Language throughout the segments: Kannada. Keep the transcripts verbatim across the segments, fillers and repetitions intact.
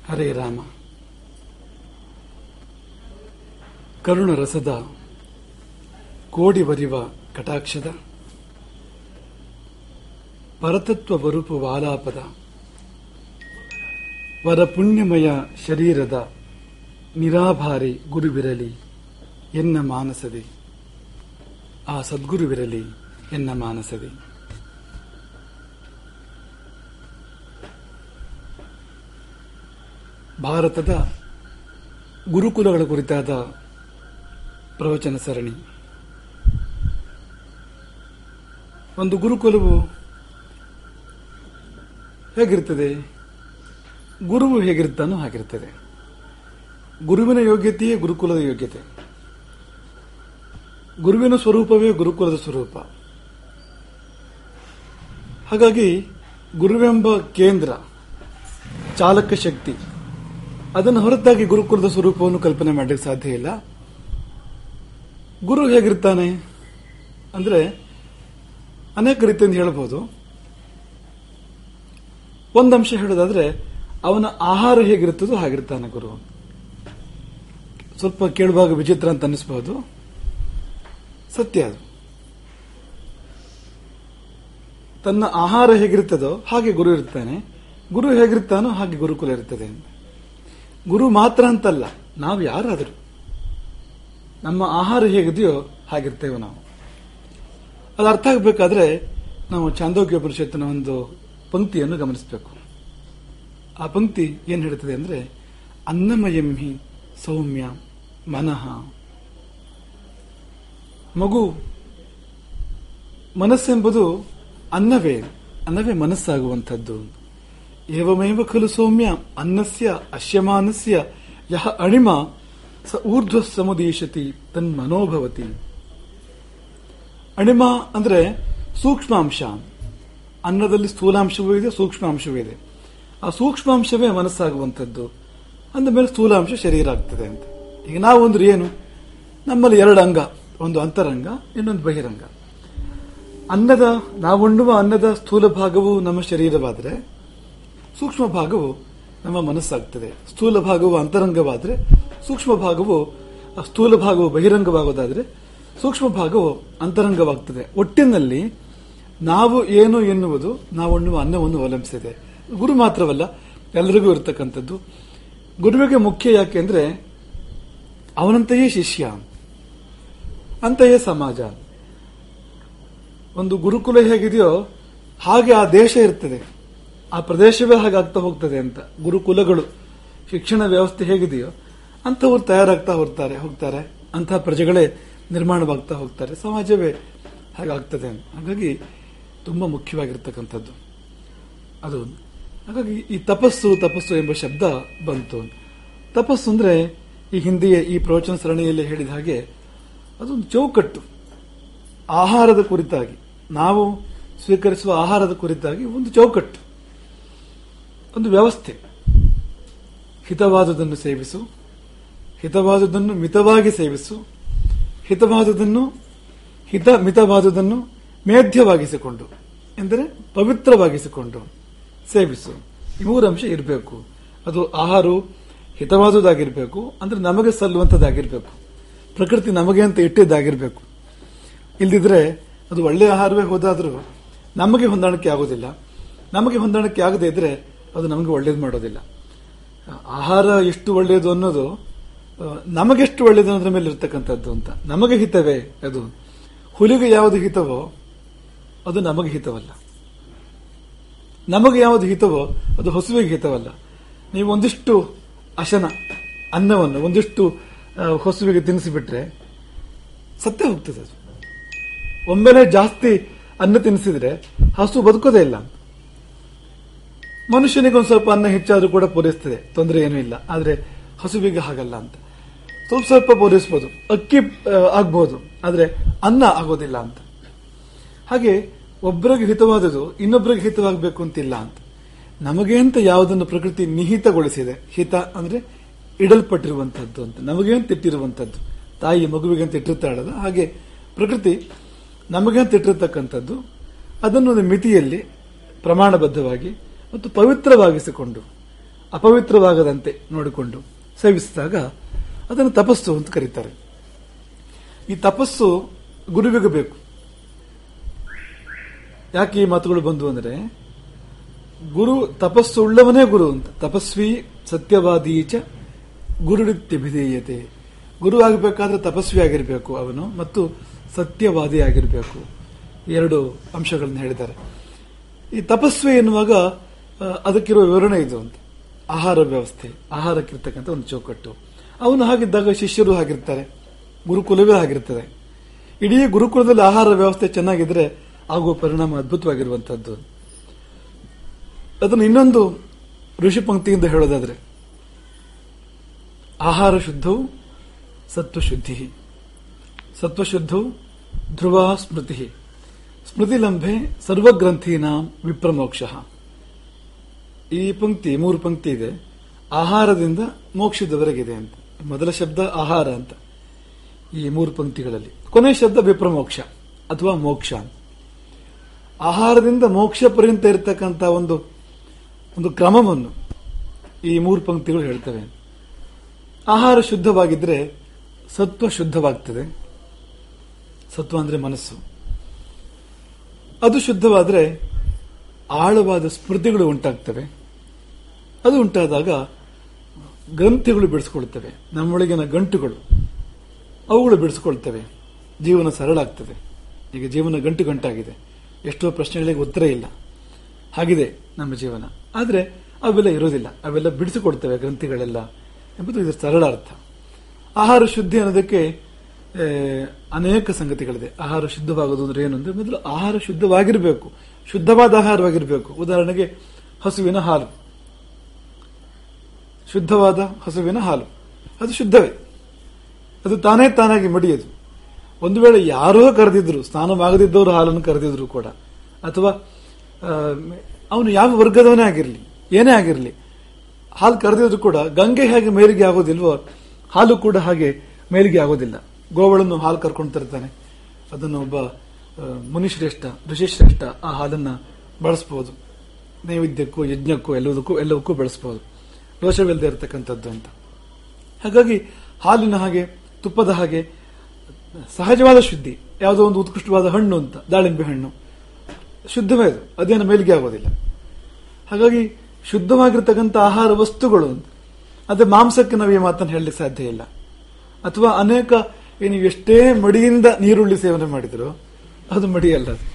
ಹರೇ ರಾಮ. ಕರುಣ ರಸದ ಕೋಡಿ ಬರಿವ ಕಟಾಕ್ಷದ ಪರತತ್ವ ಬರುಪು ವಾಲಾಪದ ವರ ಪುಣ್ಯಮಯ ಶರೀರದ ನಿರಾಭಾರಿ ಗುರುವಿರಲಿ ಎನ್ನ ಮಾನಸದೆ, ಆ ಸದ್ಗುರುವಿರಲಿ ಎನ್ನ ಮಾನಸದೆ. ಭಾರತದ ಗುರುಕುಲಗಳ ಕುರಿತಾದ ಪ್ರವಚನ ಸರಣಿ. ಒಂದು ಗುರುಕುಲವು ಹೇಗಿರ್ತದೆ, ಗುರುವು ಹೇಗಿರ್ತಾನೋ ಹಾಗಿರ್ತದೆ. ಗುರುವಿನ ಯೋಗ್ಯತೆಯೇ ಗುರುಕುಲದ ಯೋಗ್ಯತೆ, ಗುರುವಿನ ಸ್ವರೂಪವೇ ಗುರುಕುಲದ ಸ್ವರೂಪ. ಹಾಗಾಗಿ ಗುರುವೆಂಬ ಕೇಂದ್ರ ಚಾಲಕ ಶಕ್ತಿ, ಅದನ್ನು ಹೊರತಾಗಿ ಗುರುಕುಲದ ಸ್ವರೂಪವನ್ನು ಕಲ್ಪನೆ ಮಾಡಲಿಕ್ಕೆ ಸಾಧ್ಯ ಇಲ್ಲ. ಗುರು ಹೇಗಿರ್ತಾನೆ ಅಂದ್ರೆ ಅನೇಕ ರೀತಿಯಿಂದ ಹೇಳಬಹುದು. ಒಂದಂಶ ಹೇಳೋದಾದ್ರೆ ಅವನ ಆಹಾರ ಹೇಗಿರುತ್ತದೋ ಹಾಗಿರ್ತಾನೆ ಗುರು. ಸ್ವಲ್ಪ ಕೇಳುವಾಗ ವಿಚಿತ್ರ ಅಂತ ಅನಿಸಬಹುದು, ಸತ್ಯ ಅದು. ತನ್ನ ಆಹಾರ ಹೇಗಿರ್ತದೋ ಹಾಗೆ ಗುರು ಇರ್ತಾನೆ, ಗುರು ಹೇಗಿರ್ತಾನೋ ಹಾಗೆ ಗುರುಕುಲ ಇರ್ತದೆ. ಗುರು ಮಾತ್ರ ಅಂತಲ್ಲ, ನಾವು ಯಾರಾದರೂ ನಮ್ಮ ಆಹಾರ ಹೇಗಿದೆಯೋ ಹಾಗಿರ್ತೇವೆ ನಾವು. ಅದು ಅರ್ಥ ಆಗಬೇಕಾದ್ರೆ ನಾವು ಛಾಂದೋಗ್ಯ ಉಪನಿಷತ್ತಿನ ಒಂದು ಪಂಕ್ತಿಯನ್ನು ಗಮನಿಸಬೇಕು. ಆ ಪಂಕ್ತಿ ಏನ್ ಹೇಳ್ತದೆ ಅಂದ್ರೆ, ಅನ್ನಮಯಂ ಹಿ ಸೌಮ್ಯ ಮನಃ. ಮಗು, ಮನಸ್ಸೆಂಬುದು ಅನ್ನವೇ, ಅನ್ನವೇ ಮನಸ್ಸಾಗುವಂಥದ್ದು. ಏವಮೇವ ಖಲು ಸೌಮ್ಯ ಅನ್ನಸ್ಯ ಅಶ್ಯಮಾನಸ್ಯ ಯಹ ಅಣಿಮ ಸ ಊರ್ಧ್ವ ಸಮುದೀಶತಿ ತನ್ಮನೋಭವತಿ. ಅಣಿಮ ಅಂದ್ರೆ ಸೂಕ್ಷ್ಮಾಂಶ. ಅನ್ನದಲ್ಲಿ ಸ್ಥೂಲಾಂಶವೂ ಇದೆ, ಸೂಕ್ಷ್ಮಾಂಶವೂ ಇದೆ. ಆ ಸೂಕ್ಷ್ಮಾಂಶವೇ ಮನಸ್ಸಾಗುವಂಥದ್ದು. ಅಂದ ಮೇಲೆ ಸ್ಥೂಲಾಂಶ ಶರೀರ ಆಗ್ತದೆ ಅಂತ. ಈಗ ನಾವು ಅಂದ್ರೆ ಏನು, ನಮ್ಮಲ್ಲಿ ಎರಡು ಅಂಗ, ಒಂದು ಅಂತರಂಗ, ಇನ್ನೊಂದು ಬಹಿರಂಗ. ಅನ್ನದ ನಾವುಣ್ಣುವ ಅನ್ನದ ಸ್ಥೂಲ ಭಾಗವು ನಮ್ಮ ಶರೀರವಾದರೆ, ಸೂಕ್ಷ್ಮ ಭಾಗವು ನಮ್ಮ ಮನಸ್ಸಾಗ್ತದೆ. ಸ್ಥೂಲ ಭಾಗವು ಅಂತರಂಗವಾದರೆ, ಸೂಕ್ಷ್ಮ ಭಾಗವು ಸ್ಥೂಲ ಭಾಗವು ಬಹಿರಂಗವಾಗೋದಾದ್ರೆ, ಸೂಕ್ಷ್ಮ ಭಾಗವು ಅಂತರಂಗವಾಗ್ತದೆ. ಒಟ್ಟಿನಲ್ಲಿ ನಾವು ಏನು ಎನ್ನುವುದು ನಾವುಣ್ಣುವ ಅನ್ನವನ್ನು ಅವಲಂಬಿಸಿದೆ. ಗುರು ಮಾತ್ರವಲ್ಲ, ಎಲ್ಲರಿಗೂ ಇರತಕ್ಕಂಥದ್ದು. ಗುರುವಿಗೆ ಮುಖ್ಯ ಯಾಕೆ ಅಂದ್ರೆ ಅವನಂತೆಯೇ ಶಿಷ್ಯ, ಅಂತೆಯೇ ಸಮಾಜ. ಒಂದು ಗುರುಕುಲ ಹೇಗಿದೆಯೋ ಹಾಗೆ ಆ ದೇಶ ಇರ್ತದೆ, ಆ ಪ್ರದೇಶವೇ ಹಾಗಾಗ್ತಾ ಹೋಗ್ತದೆ ಅಂತ. ಗುರುಕುಲಗಳು, ಶಿಕ್ಷಣ ವ್ಯವಸ್ಥೆ ಹೇಗಿದೆಯೋ ಅಂಥವ್ರು ತಯಾರಾಗ್ತಾ ಹೋಗ್ತಾರೆ ಹೋಗ್ತಾರೆ ಅಂತಹ ಪ್ರಜೆಗಳೇ ನಿರ್ಮಾಣವಾಗ್ತಾ ಹೋಗ್ತಾರೆ, ಸಮಾಜವೇ ಹಾಗಾಗ್ತದೆ. ಹಾಗಾಗಿ ತುಂಬಾ ಮುಖ್ಯವಾಗಿರ್ತಕ್ಕಂಥದ್ದು ಅದು. ಹಾಗಾಗಿ ಈ ತಪಸ್ಸು ತಪಸ್ಸು ಎಂಬ ಶಬ್ದ ಬಂತು. ತಪಸ್ಸು ಅಂದ್ರೆ ಈ ಹಿಂದೆಯೇ ಈ ಪ್ರವಚನ ಸರಣಿಯಲ್ಲಿ ಹೇಳಿದ ಹಾಗೆ ಅದೊಂದು ಚೌಕಟ್ಟು. ಆಹಾರದ ಕುರಿತಾಗಿ, ನಾವು ಸ್ವೀಕರಿಸುವ ಆಹಾರದ ಕುರಿತಾಗಿ ಒಂದು ಚೌಕಟ್ಟು, ಒಂದು ವ್ಯವಸ್ಥೆ. ಹಿತವಾದುದನ್ನು ಸೇವಿಸು, ಹಿತವಾದುದನ್ನು ಮಿತವಾಗಿ ಸೇವಿಸು, ಹಿತವಾದುದನ್ನು ಹಿತ ಮಿತವಾದುದನ್ನು ಮೇಧ್ಯವಾಗಿಸಿಕೊಂಡು ಎಂದರೆ ಪವಿತ್ರವಾಗಿಸಿಕೊಂಡು ಸೇವಿಸು. ಈ ಮೂರು ಅಂಶ ಇರಬೇಕು. ಅದು ಆಹಾರವು ಹಿತವಾದುದಾಗಿರ್ಬೇಕು, ಅಂದ್ರೆ ನಮಗೆ ಸಲ್ಲುವಂಥದ್ದಾಗಿರ್ಬೇಕು, ಪ್ರಕೃತಿ ನಮಗೆ ಅಂತ ಇಟ್ಟಿದ್ದಾಗಿರ್ಬೇಕು. ಇಲ್ದಿದ್ರೆ ಅದು ಒಳ್ಳೆಯ ಆಹಾರವೇ ಹೋದಾದ್ರೂ ನಮಗೆ ಹೊಂದಾಣಿಕೆ ಆಗೋದಿಲ್ಲ. ನಮಗೆ ಹೊಂದಾಣಿಕೆ ಆಗದೆ ಇದ್ರೆ ಅದು ನಮಗೆ ಒಳ್ಳೇದು ಮಾಡೋದಿಲ್ಲ. ಆಹಾರ ಎಷ್ಟು ಒಳ್ಳೆಯದು ಅನ್ನೋದು ನಮಗೆಷ್ಟು ಒಳ್ಳೆಯದು ಅನ್ನೋದ್ರ ಮೇಲೆ ಇರ್ತಕ್ಕಂಥದ್ದು ಅಂತ. ನಮಗೆ ಹಿತವೇ ಅದು. ಹುಲಿಗೆ ಯಾವುದು ಹಿತವೋ ಅದು ನಮಗೆ ಹಿತವಲ್ಲ, ನಮಗೆ ಯಾವುದು ಹಿತವೋ ಅದು ಹಸುವಿಗೆ ಹಿತವಲ್ಲ. ನೀವು ಒಂದಿಷ್ಟು ಅಶನ ಅನ್ನವನ್ನು ಒಂದಿಷ್ಟು ಹಸುವಿಗೆ ತಿನ್ನಿಸಿಬಿಟ್ರೆ ಸತ್ತೇ ಹೋಗ್ತದೆ ಅದು. ಒಮ್ಮೆಲೆ ಜಾಸ್ತಿ ಅನ್ನ ತಿನ್ನಿಸಿದ್ರೆ ಹಸು ಬದುಕೋದೇ ಇಲ್ಲ. ಮನುಷ್ಯನಿಗೊಂದು ಸ್ವಲ್ಪ ಅನ್ನ ಹೆಚ್ಚಾದ್ರೂ ಕೂಡ ಪೂರೈಸ್ತದೆ, ತೊಂದರೆ ಏನೂ ಇಲ್ಲ. ಆದ್ರೆ ಹಸುವಿಗೆ ಹಾಗಲ್ಲ ಅಂತ. ಸ್ವಲ್ಪ ಸ್ವಲ್ಪ ಪೂರೈಸಬಹುದು, ಅಕ್ಕಿ ಆಗ್ಬಹುದು, ಆದ್ರೆ ಅನ್ನ ಆಗೋದಿಲ್ಲ ಅಂತ. ಹಾಗೆ ಒಬ್ಬರಿಗೆ ಹಿತವಾದದು ಇನ್ನೊಬ್ಬರಿಗೆ ಹಿತವಾಗಬೇಕು ಅಂತಿಲ್ಲ ಅಂತ. ನಮಗೆ ಅಂತ ಯಾವುದನ್ನು ಪ್ರಕೃತಿ ನಿಹಿತಗೊಳಿಸಿದೆ, ಹಿತ ಅಂದ್ರೆ ಇಡಲ್ಪಟ್ಟಿರುವಂತದ್ದು ಅಂತ, ನಮಗೆ ಅಂತ ಇಟ್ಟಿರುವಂತದ್ದು. ತಾಯಿ ಮಗುವಿಗೆ ಅಂತ ಇಟ್ಟಿರ್ತಾಳಲ್ಲ, ಹಾಗೆ ಪ್ರಕೃತಿ ನಮಗೆ ಅಂತ ಇಟ್ಟಿರ್ತಕ್ಕಂಥದ್ದು. ಅದನ್ನು ಒಂದು ಮಿತಿಯಲ್ಲಿ ಪ್ರಮಾಣಬದ್ಧವಾಗಿ ಮತ್ತು ಪವಿತ್ರವಾಗಿಸಿಕೊಂಡು ಅಪವಿತ್ರವಾಗದಂತೆ ನೋಡಿಕೊಂಡು ಸೇವಿಸಿದಾಗ ಅದನ್ನು ತಪಸ್ಸು ಅಂತ ಕರೀತಾರೆ. ಈ ತಪಸ್ಸು ಗುರುವಿಗೆ ಬೇಕು. ಯಾಕೆ ಈ ಮಾತುಗಳು ಬಂದು ಅಂದರೆ, ಗುರು ತಪಸ್ಸು ಉಳ್ಳವನೇ ಗುರು ಅಂತ. ತಪಸ್ವಿ ಸತ್ಯವಾದೀಚ ಗುರುಡಿತ್ಯಭಿಧೇಯತೆ. ಗುರು ಆಗಬೇಕಾದ್ರೆ ತಪಸ್ವಿ ಆಗಿರಬೇಕು ಅವನು, ಮತ್ತು ಸತ್ಯವಾದಿ ಆಗಿರಬೇಕು. ಎರಡು ಅಂಶಗಳನ್ನು ಹೇಳಿದ್ದಾರೆ. ಈ ತಪಸ್ವಿ ಎನ್ನುವಾಗ ಅದಕ್ಕಿರುವ ವಿವರಣೆ ಇದು ಅಂತ. ಆಹಾರ ವ್ಯವಸ್ಥೆ, ಆಹಾರಕ್ಕಿರ್ತಕ್ಕಂಥ ಒಂದು ಚೌಕಟ್ಟು. ಅವನು ಹಾಗಿದ್ದಾಗ ಶಿಷ್ಯರು ಹಾಗಿರ್ತಾರೆ, ಗುರುಕುಲವೇ ಆಗಿರ್ತದೆ. ಇಡೀ ಗುರುಕುಲದಲ್ಲಿ ಆಹಾರ ವ್ಯವಸ್ಥೆ ಚೆನ್ನಾಗಿದ್ರೆ ಆಗುವ ಪರಿಣಾಮ ಅದ್ಭುತವಾಗಿರುವಂತಹದ್ದು. ಅದನ್ನು ಇನ್ನೊಂದು ಋಷಿ ಪಂಕ್ತಿಯಿಂದ ಹೇಳೋದಾದ್ರೆ, ಆಹಾರ ಶುದ್ಧವು ಸತ್ವಶುದ್ಧಿ, ಸತ್ವಶುದ್ಧವು ಧ್ರುವ ಸ್ಮೃತಿ, ಸ್ಮೃತಿಲಂಭೆ ಸರ್ವಗ್ರಂಥೀನಾಂ ವಿಪ್ರಮೋಕ್ಷ. ಈ ಪಂಕ್ತಿ ಮೂರು ಪಂಕ್ತಿ ಇದೆ. ಆಹಾರದಿಂದ ಮೋಕ್ಷದವರೆಗಿದೆ ಅಂತ. ಮೊದಲ ಶಬ್ದ ಆಹಾರ ಅಂತ ಈ ಮೂರು ಪಂಕ್ತಿಗಳಲ್ಲಿ. ಕೊನೆಯ ಶಬ್ದ ವಿಪ್ರಮೋಕ್ಷ ಅಥವಾ ಮೋಕ್ಷ. ಆಹಾರದಿಂದ ಮೋಕ್ಷ ಪರ್ಯಂತ ಇರತಕ್ಕಂಥ ಒಂದು ಒಂದು ಕ್ರಮವನ್ನು ಈ ಮೂರು ಪಂಕ್ತಿಗಳು ಹೇಳ್ತವೆ. ಆಹಾರ ಶುದ್ಧವಾಗಿದ್ರೆ ಸತ್ವ ಶುದ್ಧವಾಗ್ತದೆ. ಸತ್ವ ಅಂದ್ರೆ ಮನಸ್ಸು. ಅದು ಶುದ್ಧವಾದ್ರೆ ಆಳವಾದ ಸ್ಮೃತಿಗಳು ಉಂಟಾಗ್ತವೆ. ಅದು ಉಂಟಾದಾಗ ಗ್ರಂಥಿಗಳು ಬಿಡಿಸ್ಕೊಳ್ತವೆ. ನಮ್ಮೊಳಗಿನ ಗಂಟುಗಳು ಅವುಗಳು ಬಿಡಿಸ್ಕೊಳ್ತವೆ. ಜೀವನ ಸರಳ ಆಗ್ತದೆ. ಈಗ ಜೀವನ ಗಂಟು ಗಂಟಾಗಿದೆ. ಎಷ್ಟೋ ಪ್ರಶ್ನೆಗಳಿಗೆ ಉತ್ತರ ಇಲ್ಲ, ಹಾಗಿದೆ ನಮ್ಮ ಜೀವನ. ಆದರೆ ಅವೆಲ್ಲ ಇರೋದಿಲ್ಲ, ಅವೆಲ್ಲ ಬಿಡಿಸಿಕೊಡ್ತವೆ ಗ್ರಂಥಿಗಳೆಲ್ಲ ಎಂಬುದು ಇದರ ಸರಳ ಅರ್ಥ. ಆಹಾರ ಶುದ್ಧಿ ಅನ್ನೋದಕ್ಕೆ ಅನೇಕ ಸಂಗತಿಗಳಿದೆ. ಆಹಾರ ಶುದ್ಧವಾಗೋದು ಅಂದ್ರೆ ಏನು ಅಂದ್ರೆ, ಮೊದಲು ಆಹಾರ ಶುದ್ಧವಾಗಿರಬೇಕು, ಶುದ್ಧವಾದ ಆಹಾರವಾಗಿರಬೇಕು. ಉದಾಹರಣೆಗೆ ಹಸುವಿನ ಹಾಲು, ಶುದ್ಧವಾದ ಹಸುವಿನ ಹಾಲು ಅದು ಶುದ್ಧವೇ, ಅದು ತಾನೇ ತಾನಾಗಿ ಮಡಿಯದು. ಒಂದು ವೇಳೆ ಯಾರೋ ಕರೆದಿದ್ರು, ಸ್ನಾನವಾಗದಿದ್ದವರು ಹಾಲನ್ನು ಕರೆದಿದ್ರು ಕೂಡ, ಅಥವಾ ಅವನು ಯಾವ ವರ್ಗದವನೇ ಆಗಿರಲಿ, ಏನೇ ಆಗಿರಲಿ, ಹಾಲು ಕರೆದಿದ್ರು ಕೂಡ ಗಂಗೆ ಹೇಗೆ ಮೇಲಿಗೆ ಆಗೋದಿಲ್ವೋ ಹಾಲು ಕೂಡ ಹಾಗೆ ಮೇಲಿಗೆ ಆಗೋದಿಲ್ಲ. ಗೋವಳನ್ನು ಹಾಲು ಕರ್ಕೊಂಡು ತರ್ತಾನೆ, ಅದನ್ನು ಒಬ್ಬ ಮುನಿಶ್ರೇಷ್ಠ ಋಷಿಶ್ರೇಷ್ಠ ಆ ಹಾಲನ್ನ ಬಳಸಬಹುದು, ನೈವೇದ್ಯಕ್ಕೂ ಯಜ್ಞಕ್ಕೂ ಎಲ್ಲದಕ್ಕೂ ಎಲ್ಲವಕ್ಕೂ ಬಳಸಬಹುದು, ದೋಷವಿಲ್ಲದೆ ಇರತಕ್ಕಂಥದ್ದು ಅಂತ. ಹಾಗಾಗಿ ಹಾಲಿನ ಹಾಗೆ, ತುಪ್ಪದ ಹಾಗೆ ಸಹಜವಾದ ಶುದ್ಧಿ. ಯಾವುದೋ ಒಂದು ಉತ್ಕೃಷ್ಟವಾದ ಹಣ್ಣು ಅಂತ, ದಾಳಿಂಬೆ ಹಣ್ಣು ಶುದ್ಧವೇ, ಅದು ಅದೇನು ಮೇಲಿಗೆ ಆಗೋದಿಲ್ಲ. ಹಾಗಾಗಿ ಶುದ್ಧವಾಗಿರ್ತಕ್ಕಂಥ ಆಹಾರ ವಸ್ತುಗಳು ಅಂತ. ಅದೇ ಮಾಂಸಕ್ಕೆ ನಾವು ಈ ಮಾತನ್ನು ಹೇಳಲಿಕ್ಕೆ ಸಾಧ್ಯ ಇಲ್ಲ. ಅಥವಾ ಅನೇಕ ನೀವು ಎಷ್ಟೇ ಮಡಿಯಿಂದ ನೀರುಳ್ಳಿ ಸೇವನೆ ಮಾಡಿದ್ರು ಅದು ಮಡಿಯಲ್ಲ. ಅದು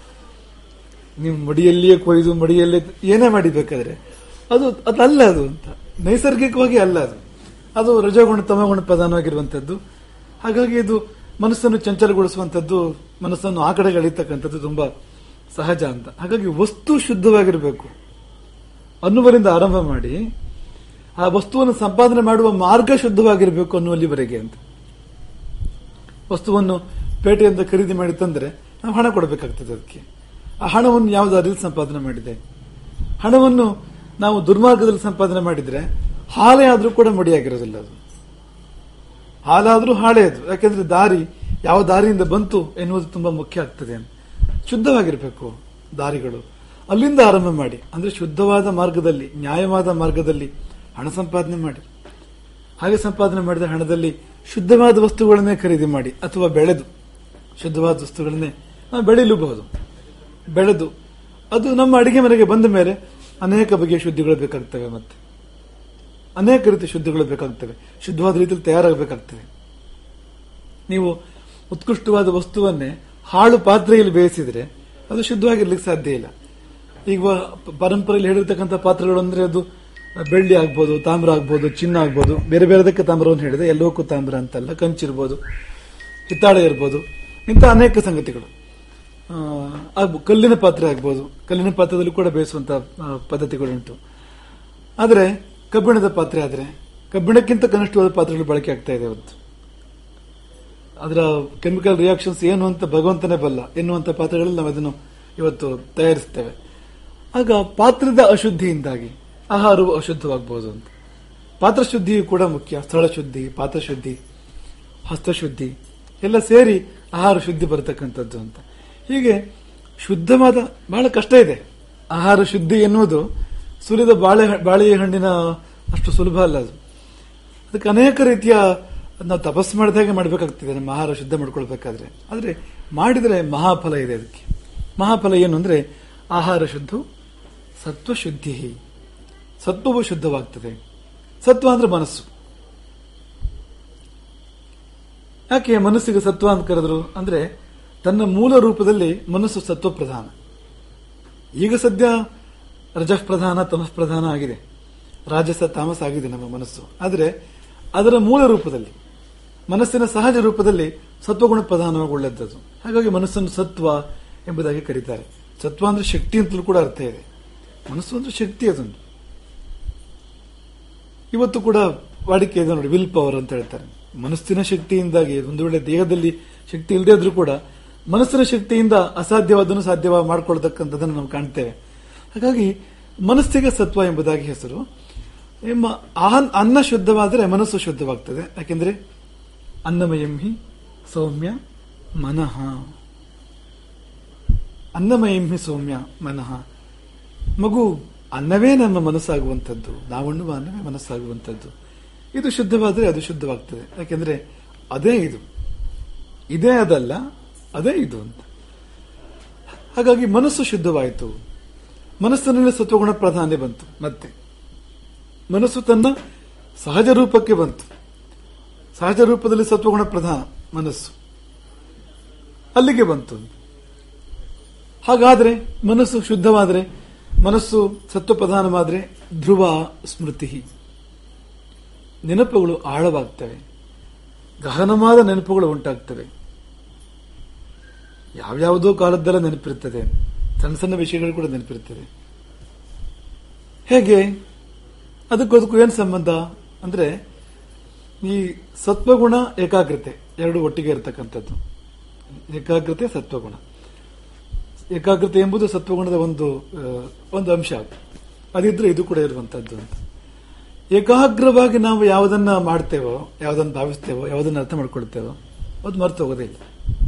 ನೀವು ಮಡಿಯಲ್ಲಿಯೇ ಕೊಯ್ದು ಮಡಿಯಲ್ಲೇ ಏನೇ ಮಾಡಿಬೇಕಾದ್ರೆ ಅದು ಅದಲ್ಲ, ಅದು ಅಂತ ನೈಸರ್ಗಿಕವಾಗಿ ಅಲ್ಲ. ಅದು ಅದು ರಜೋಗುಣ ತಮಗುಣ ಪ್ರಧಾನವಾಗಿರುವಂತದ್ದು. ಹಾಗಾಗಿ ಇದು ಮನಸ್ಸನ್ನು ಚಂಚಲಗೊಳಿಸುವಂಥದ್ದು, ಮನಸ್ಸನ್ನು ಆ ಕಡೆಗೆ ಎಳೀತಕ್ಕಂಥದ್ದು ತುಂಬಾ ಸಹಜ ಅಂತ. ಹಾಗಾಗಿ ವಸ್ತು ಶುದ್ಧವಾಗಿರಬೇಕು ಅನ್ನುವರಿಂದ ಆರಂಭ ಮಾಡಿ ಆ ವಸ್ತುವನ್ನು ಸಂಪಾದನೆ ಮಾಡುವ ಮಾರ್ಗ ಶುದ್ಧವಾಗಿರಬೇಕು ಅನ್ನುವಲ್ಲಿವರೆಗೆ ಅಂತ. ವಸ್ತುವನ್ನು ಪೇಟೆಯಿಂದ ಖರೀದಿ ಮಾಡಿ ತಂದ್ರೆ ನಾವು ಹಣ ಕೊಡಬೇಕಾಗ್ತದೆ ಅದಕ್ಕೆ. ಆ ಹಣವನ್ನು ಯಾವುದಾದ್ರಲ್ಲಿ ಸಂಪಾದನೆ ಮಾಡಿದೆ, ಹಣವನ್ನು ನಾವು ದುರ್ಮಾರ್ಗದಲ್ಲಿ ಸಂಪಾದನೆ ಮಾಡಿದ್ರೆ ಹಾಲೇ ಆದ್ರೂ ಕೂಡ ಮಡಿಯಾಗಿರೋದಿಲ್ಲ. ಅದು ಹಾಲಾದ್ರೂ ಹಾಳೇ ಅದು. ಯಾಕೆಂದ್ರೆ ದಾರಿ ಯಾವ ದಾರಿಯಿಂದ ಬಂತು ಎನ್ನುವುದು ತುಂಬಾ ಮುಖ್ಯ ಆಗ್ತದೆ. ಶುದ್ಧವಾಗಿರಬೇಕು ದಾರಿಗಳು. ಅಲ್ಲಿಂದ ಆರಂಭ ಮಾಡಿ, ಅಂದ್ರೆ ಶುದ್ಧವಾದ ಮಾರ್ಗದಲ್ಲಿ, ನ್ಯಾಯವಾದ ಮಾರ್ಗದಲ್ಲಿ ಹಣ ಸಂಪಾದನೆ ಮಾಡಿ. ಹಾಗೆ ಸಂಪಾದನೆ ಮಾಡಿದ ಹಣದಲ್ಲಿ ಶುದ್ಧವಾದ ವಸ್ತುಗಳನ್ನೇ ಖರೀದಿ ಮಾಡಿ, ಅಥವಾ ಬೆಳೆದು ಶುದ್ಧವಾದ ವಸ್ತುಗಳನ್ನೇ ನಾವು ಬೆಳೆಯಲೂಬಹುದು. ಬೆಳೆದು ಅದು ನಮ್ಮ ಅಡಿಗೆ ಮನೆಗೆ ಬಂದ ಮೇಲೆ ಅನೇಕ ಬಗೆಯ ಶುದ್ಧಿಗಳು ಬೇಕಾಗ್ತವೆ, ಮತ್ತೆ ಅನೇಕ ರೀತಿಯ ಶುದ್ಧಿಗಳು ಬೇಕಾಗ್ತವೆ, ಶುದ್ಧವಾದ ರೀತಿಯಲ್ಲಿ ತಯಾರಾಗಬೇಕಾಗ್ತವೆ. ನೀವು ಉತ್ಕೃಷ್ಟವಾದ ವಸ್ತುವನ್ನೇ ಹಾಳು ಪಾತ್ರೆಯಲ್ಲಿ ಬೇಯಿಸಿದ್ರೆ ಅದು ಶುದ್ಧವಾಗಿರ್ಲಿಕ್ಕೆ ಸಾಧ್ಯ ಇಲ್ಲ. ಈಗ ಪರಂಪರೆಯಲ್ಲಿ ಹೇಳಿರ್ತಕ್ಕಂಥ ಪಾತ್ರೆಗಳು ಅಂದ್ರೆ ಅದು ಬೆಳ್ಳಿ ಆಗ್ಬೋದು, ತಾಮ್ರ ಆಗ್ಬೋದು, ಚಿನ್ನ ಆಗ್ಬೋದು, ಬೇರೆ ಬೇರೆದಕ್ಕೆ ತಾಮ್ರವನ್ನು ಹೇಳಿದೆ, ಎಲ್ಲವಕ್ಕೂ ತಾಮ್ರ ಅಂತಲ್ಲ, ಕಂಚಿರ್ಬೋದು, ಹಿತ್ತಾಳೆ ಇರ್ಬೋದು, ಇಂಥ ಅನೇಕ ಸಂಗತಿಗಳು. ಕಲ್ಲಿನ ಪಾತ್ರೆ ಆಗ್ಬೋದು, ಕಲ್ಲಿನ ಪಾತ್ರದಲ್ಲಿ ಕೂಡ ಬೇಯಿಸುವಂತಹ ಪದ್ಧತಿಗಳುಂಟು. ಆದರೆ ಕಬ್ಬಿಣದ ಪಾತ್ರೆ ಆದ್ರೆ ಕಬ್ಬಿಣಕ್ಕಿಂತ ಕನಿಷ್ಠವಾದ ಪಾತ್ರೆಗಳು ಬಳಕೆ ಆಗ್ತಾ ಇದೆ ಇವತ್ತು. ಅದರ ಕೆಮಿಕಲ್ ರಿಯಾಕ್ಷನ್ಸ್ ಏನು ಅಂತ ಭಗವಂತನೇ ಬಲ್ಲ ಎನ್ನುವಂತ ಪಾತ್ರೆಗಳಲ್ಲಿ ನಾವು ಅದನ್ನು ಇವತ್ತು ತಯಾರಿಸ್ತೇವೆ. ಆಗ ಪಾತ್ರದ ಅಶುದ್ಧಿಯಿಂದಾಗಿ ಆಹಾರವು ಅಶುದ್ಧವಾಗಬಹುದು ಅಂತ. ಪಾತ್ರ ಶುದ್ಧಿಯು ಕೂಡ ಮುಖ್ಯ. ಸ್ಥಳ ಶುದ್ಧಿ, ಪಾತ್ರ ಶುದ್ಧಿ, ಹಸ್ತಶುದ್ಧಿ ಎಲ್ಲ ಸೇರಿ ಆಹಾರ ಶುದ್ಧಿ ಬರತಕ್ಕಂಥದ್ದು ಅಂತ. ಹೀಗೆ ಶುದ್ಧವಾದ ಬಹಳ ಕಷ್ಟ ಇದೆ. ಆಹಾರ ಶುದ್ಧಿ ಎನ್ನುವುದು ಸುಲಿದ ಬಾಳೆ ಬಾಳೆಯ ಹಣ್ಣಿನ ಅಷ್ಟು ಸುಲಭ ಅಲ್ಲ ಅದು. ಅದಕ್ಕೆ ಅನೇಕ ರೀತಿಯ ನಾವು ತಪಸ್ಸು ಮಾಡಿದಾಗೆ ಮಾಡಬೇಕಾಗ್ತದೆ ನಮ್ಮ ಆಹಾರ ಶುದ್ಧ ಮಾಡ್ಕೊಳ್ಬೇಕಾದ್ರೆ. ಆದ್ರೆ ಮಾಡಿದರೆ ಮಹಾಫಲ ಇದೆ ಅದಕ್ಕೆ. ಮಹಾಫಲ ಏನು ಅಂದ್ರೆ ಆಹಾರ ಶುದ್ಧ, ಸತ್ವ ಶುದ್ಧಿ, ಸತ್ವವು ಶುದ್ಧವಾಗ್ತದೆ. ಸತ್ವ ಅಂದ್ರೆ ಮನಸ್ಸು. ಯಾಕೆ ಮನಸ್ಸಿಗೆ ಸತ್ವ ಅಂತ ಕರೆದ್ರು ಅಂದ್ರೆ ತನ್ನ ಮೂಲ ರೂಪದಲ್ಲಿ ಮನಸ್ಸು ಸತ್ವ ಪ್ರಧಾನ. ಈಗ ಸದ್ಯ ರಜಃ ಪ್ರಧಾನ ತಮಸ್ ಪ್ರಧಾನ ಆಗಿದೆ, ರಾಜಸ ತಾಮಸ ಆಗಿದೆ ನಮ್ಮ ಮನಸ್ಸು. ಆದರೆ ಅದರ ಮೂಲ ರೂಪದಲ್ಲಿ ಮನಸ್ಸಿನ ಸಹಜ ರೂಪದಲ್ಲಿ ಸತ್ವಗುಣ ಪ್ರಧಾನವಾಗಿ ಒಳ್ಳೆದ್ದದು. ಹಾಗಾಗಿ ಮನಸ್ಸನ್ನು ಸತ್ವ ಎಂಬುದಾಗಿ ಕರೀತಾರೆ. ಸತ್ವ ಅಂದ್ರೆ ಶಕ್ತಿ ಅಂತಲೂ ಕೂಡ ಅರ್ಥ ಇದೆ. ಮನಸ್ಸು ಅಂದ್ರೆ ಶಕ್ತಿ ಅದೊಂದು. ಇವತ್ತು ಕೂಡ ವಾಡಿಕೆ ಇದೆ ನೋಡಿ, ವಿಲ್ ಪವರ್ ಅಂತ ಹೇಳ್ತಾರೆ. ಮನಸ್ಸಿನ ಶಕ್ತಿಯಿಂದಾಗಿ ಒಂದು ವೇಳೆ ದೇಹದಲ್ಲಿ ಶಕ್ತಿ ಇಲ್ಲದೆ ಇದ್ರೂ ಕೂಡ ಮನಸ್ಸಿನ ಶಕ್ತಿಯಿಂದ ಅಸಾಧ್ಯವಾದನ್ನು ಸಾಧ್ಯ ಮಾಡಿಕೊಳ್ತಕ್ಕಂಥದ್ದನ್ನು ನಾವು ಕಾಣ್ತೇವೆ. ಹಾಗಾಗಿ ಮನಸ್ಸಿಗೆ ಸತ್ವ ಎಂಬುದಾಗಿ ಹೆಸರು. ಅನ್ನ ಶುದ್ಧವಾದರೆ ಮನಸ್ಸು ಶುದ್ಧವಾಗ್ತದೆ. ಯಾಕೆಂದ್ರೆ ಅನ್ನಮಯಂ ಹಿ ಸೌಮ್ಯ ಮನಃ, ಅನ್ನಮಯಂ ಹಿ ಸೌಮ್ಯ ಮನಃ. ಮಗು ಅನ್ನವೇ ನಮ್ಮ ಮನಸ್ಸಾಗುವಂಥದ್ದು, ನಾವುಣ್ಣುವ ಅನ್ನವೇ ಮನಸ್ಸಾಗುವಂಥದ್ದು. ಇದು ಶುದ್ಧವಾದರೆ ಅದು ಶುದ್ಧವಾಗ್ತದೆ. ಯಾಕೆಂದ್ರೆ ಅದೇ ಇದು, ಇದೇ ಅದಲ್ಲ, ಅದೇ ಇದು ಅಂತ. ಹಾಗಾಗಿ ಮನಸ್ಸು ಶುದ್ಧವಾಯಿತು. ಮನಸ್ಸಿನಲ್ಲಿ ಸತ್ವಗುಣ ಪ್ರಾಧಾನ್ಯ ಬಂತು. ಮತ್ತೆ ಮನಸ್ಸು ತನ್ನ ಸಹಜ ರೂಪಕ್ಕೆ ಬಂತು. ಸಹಜ ರೂಪದಲ್ಲಿ ಸತ್ವಗುಣ ಪ್ರಧಾನ ಮನಸ್ಸು ಅಲ್ಲಿಗೆ ಬಂತು. ಹಾಗಾದ್ರೆ ಮನಸ್ಸು ಶುದ್ಧವಾದರೆ, ಮನಸ್ಸು ಸತ್ವ ಪ್ರಧಾನವಾದರೆ ಧ್ರುವ ಸ್ಮೃತಿ, ನೆನಪುಗಳು ಆಳವಾಗ್ತವೆ, ಗಹನವಾದ ನೆನಪುಗಳು ಉಂಟಾಗ್ತವೆ. ಯಾವ್ಯಾವುದೋ ಕಾಲದ್ದೆಲ್ಲ ನೆನಪಿರ್ತದೆ, ಸಣ್ಣ ಸಣ್ಣ ವಿಷಯಗಳು ಕೂಡ ನೆನಪಿರ್ತದೆ. ಹೇಗೆ? ಅದಕ್ಕದಕ್ಕೂ ಏನು ಸಂಬಂಧ ಅಂದ್ರೆ ಈ ಸತ್ವಗುಣ ಏಕಾಗ್ರತೆ ಎರಡು ಒಟ್ಟಿಗೆ ಇರತಕ್ಕಂಥದ್ದು. ಏಕಾಗ್ರತೆ ಸತ್ವಗುಣ. ಏಕಾಗ್ರತೆ ಎಂಬುದು ಸತ್ವಗುಣದ ಒಂದು ಒಂದು ಅಂಶ. ಅದಿದ್ರೆ ಇದು ಕೂಡ ಇರುವಂತದ್ದು ಅಂತ. ಏಕಾಗ್ರವಾಗಿ ನಾವು ಯಾವುದನ್ನ ಮಾಡ್ತೇವೋ, ಯಾವುದನ್ನ ಭಾವಿಸ್ತೇವೋ, ಯಾವುದನ್ನ ಅರ್ಥ ಮಾಡ್ಕೊಳ್ತೇವೋ ಅದು ಮರೆತು ಹೋಗೋದೇ ಇಲ್ಲ.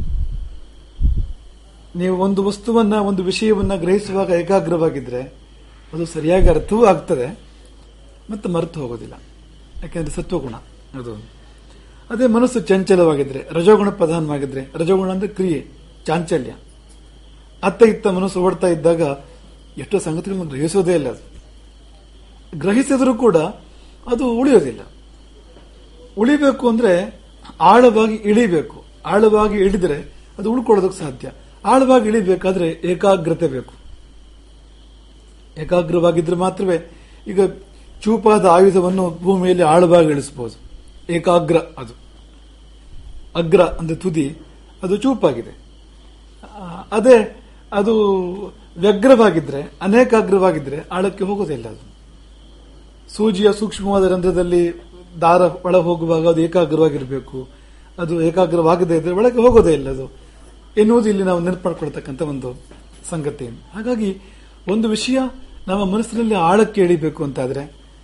ನೀವು ಒಂದು ವಸ್ತುವನ್ನ, ಒಂದು ವಿಷಯವನ್ನ ಗ್ರಹಿಸುವಾಗ ಏಕಾಗ್ರವಾಗಿದ್ರೆ ಅದು ಸರಿಯಾಗಿ ಅರ್ಥವೂ ಆಗ್ತದೆ ಮತ್ತೆ ಮರೆತು ಹೋಗೋದಿಲ್ಲ. ಯಾಕೆಂದ್ರೆ ಸತ್ವಗುಣ ಅದು. ಅದೇ ಮನಸ್ಸು ಚಂಚಲವಾಗಿದ್ರೆ, ರಜೋಗುಣ ಪ್ರಧಾನವಾಗಿದ್ರೆ, ರಜೋಗುಣ ಅಂದ್ರೆ ಕ್ರಿಯೆ, ಚಾಂಚಲ್ಯ, ಅತ್ತ ಇತ್ತ ಮನಸ್ಸು ಓಡ್ತಾ ಇದ್ದಾಗ ಎಷ್ಟೋ ಸಂಗತಿಗಳನ್ನು ಗ್ರಹಿಸೋದೇ ಇಲ್ಲ. ಅದು ಗ್ರಹಿಸಿದ್ರೂ ಕೂಡ ಅದು ಉಳಿಯೋದಿಲ್ಲ. ಉಳಿಬೇಕು ಅಂದ್ರೆ ಆಳವಾಗಿ ಇಳಿಬೇಕು. ಆಳವಾಗಿ ಇಳಿದ್ರೆ ಅದು ಉಳ್ಕೊಳ್ಳೋದಕ್ಕೆ ಸಾಧ್ಯ. ಆಳವಾಗಿ ಇಳಿಬೇಕಾದ್ರೆ ಏಕಾಗ್ರತೆ ಬೇಕು. ಏಕಾಗ್ರವಾಗಿದ್ರೆ ಮಾತ್ರವೇ. ಈಗ ಚೂಪಾದ ಆಯುಧವನ್ನು ಭೂಮಿಯಲ್ಲಿ ಆಳವಾಗಿ ಇಳಿಸಬಹುದು. ಏಕಾಗ್ರ ಅದು. ಅಗ್ರ ಅಂದ್ರೆ ತುದಿ, ಅದು ಚೂಪಾಗಿದೆ. ಅದೇ ಅದು ವ್ಯಗ್ರವಾಗಿದ್ರೆ, ಅನೇಕಾಗ್ರವಾಗಿದ್ರೆ ಆಳಕ್ಕೆ ಹೋಗೋದಿಲ್ಲ. ಅದು ಸೂಜಿಯ ಸೂಕ್ಷ್ಮವಾದ ರಂಧ್ರದಲ್ಲಿ ದಾರ ಒಳ ಹೋಗುವಾಗ ಅದು ಏಕಾಗ್ರವಾಗಿರಬೇಕು. ಅದು ಏಕಾಗ್ರವಾಗದೇ ಇದ್ರೆ ಒಳಗೆ ಹೋಗೋದೇ ಇಲ್ಲ ಅದು ಎನ್ನುವುದು ಇಲ್ಲಿ ನಾವು ನೆನಪು ಮಾಡ್ಕೊಳ್ತಕ್ಕಂಥ ಒಂದು ಸಂಗತಿ. ಹಾಗಾಗಿ ಒಂದು ವಿಷಯ ನಮ್ಮ ಮನಸ್ಸಿನಲ್ಲಿ ಆಳಕ್ಕೆ ಇಳಿಬೇಕು ಅಂತಾದ್ರೆ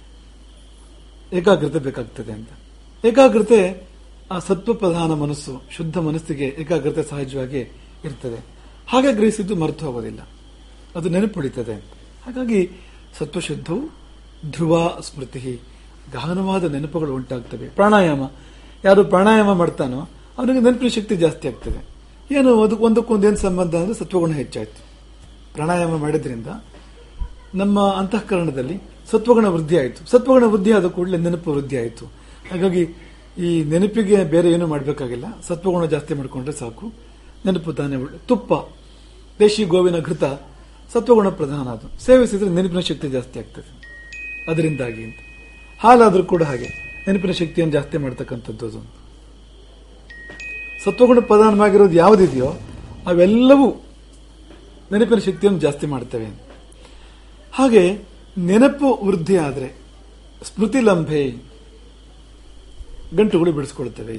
ಏಕಾಗ್ರತೆ ಬೇಕಾಗ್ತದೆ ಅಂತ. ಏಕಾಗ್ರತೆ ಆ ಸತ್ವ ಪ್ರಧಾನ ಮನಸ್ಸು, ಶುದ್ಧ ಮನಸ್ಸಿಗೆ ಏಕಾಗ್ರತೆ ಸಹಜವಾಗಿ ಇರ್ತದೆ. ಹಾಗೆ ಗ್ರಹಿಸಿದ್ದು ಮರೆತು ಹೋಗೋದಿಲ್ಲ, ಅದು ನೆನಪುಳಿತದೆ. ಹಾಗಾಗಿ ಸತ್ವಶುದ್ಧವು ಧ್ರುವ ಸ್ಮೃತಿ, ಗಹನವಾದ ನೆನಪುಗಳು ಉಂಟಾಗ್ತವೆ. ಪ್ರಾಣಾಯಾಮ, ಯಾರು ಪ್ರಾಣಾಯಾಮ ಮಾಡ್ತಾನೋ ಅವನಿಗೆ ನೆನಪಿನ ಶಕ್ತಿ ಜಾಸ್ತಿ ಆಗ್ತದೆ. ಏನು ಅದಕ್ಕೆ ಒಂದಕ್ಕೊಂದೇನು ಸಂಬಂಧ ಅಂದ್ರೆ ಸತ್ವಗುಣ ಹೆಚ್ಚಾಯ್ತು. ಪ್ರಾಣಾಯಾಮ ಮಾಡಿದ್ರಿಂದ ನಮ್ಮ ಅಂತಃಕರಣದಲ್ಲಿ ಸತ್ವಗುಣ ವೃದ್ಧಿ ಆಯಿತು. ಸತ್ವಗುಣ ವೃದ್ಧಿ ಆದ ಕೂಡಲೇ ನೆನಪು ವೃದ್ಧಿ ಆಯಿತು. ಹಾಗಾಗಿ ಈ ನೆನಪಿಗೆ ಬೇರೆ ಏನು ಮಾಡಬೇಕಾಗಿಲ್ಲ, ಸತ್ವಗುಣ ಜಾಸ್ತಿ ಮಾಡಿಕೊಂಡ್ರೆ ಸಾಕು, ನೆನಪು ತಾನೇ ಒಳ್ಳೆ. ತುಪ್ಪ, ದೇಶಿ ಗೋವಿನ ಘೃತ ಸತ್ವಗುಣ ಪ್ರಧಾನ. ಅದು ಸೇವಿಸಿದ್ರೆ ನೆನಪಿನ ಶಕ್ತಿ ಜಾಸ್ತಿ ಆಗ್ತದೆ ಅದರಿಂದಾಗಿ ಅಂತ. ಹಾಲಾದ್ರೂ ಕೂಡ ಹಾಗೆ ನೆನಪಿನ ಶಕ್ತಿಯನ್ನು ಜಾಸ್ತಿ ಮಾಡ್ತಕ್ಕಂಥದ್ದು. ಅದು ಸತ್ವಗುಣ ಪ್ರಧಾನವಾಗಿರೋದು ಯಾವುದಿದೆಯೋ ಅವೆಲ್ಲವೂ ನೆನಪಿನ ಶಕ್ತಿಯನ್ನು ಜಾಸ್ತಿ ಮಾಡ್ತವೆ. ಹಾಗೆ ನೆನಪು ವೃದ್ಧಿ ಆದರೆ ಸ್ಮೃತಿ ಲಂಭೆ, ಗಂಟುಗಳು ಬಿಡಿಸ್ಕೊಳ್ತವೆ.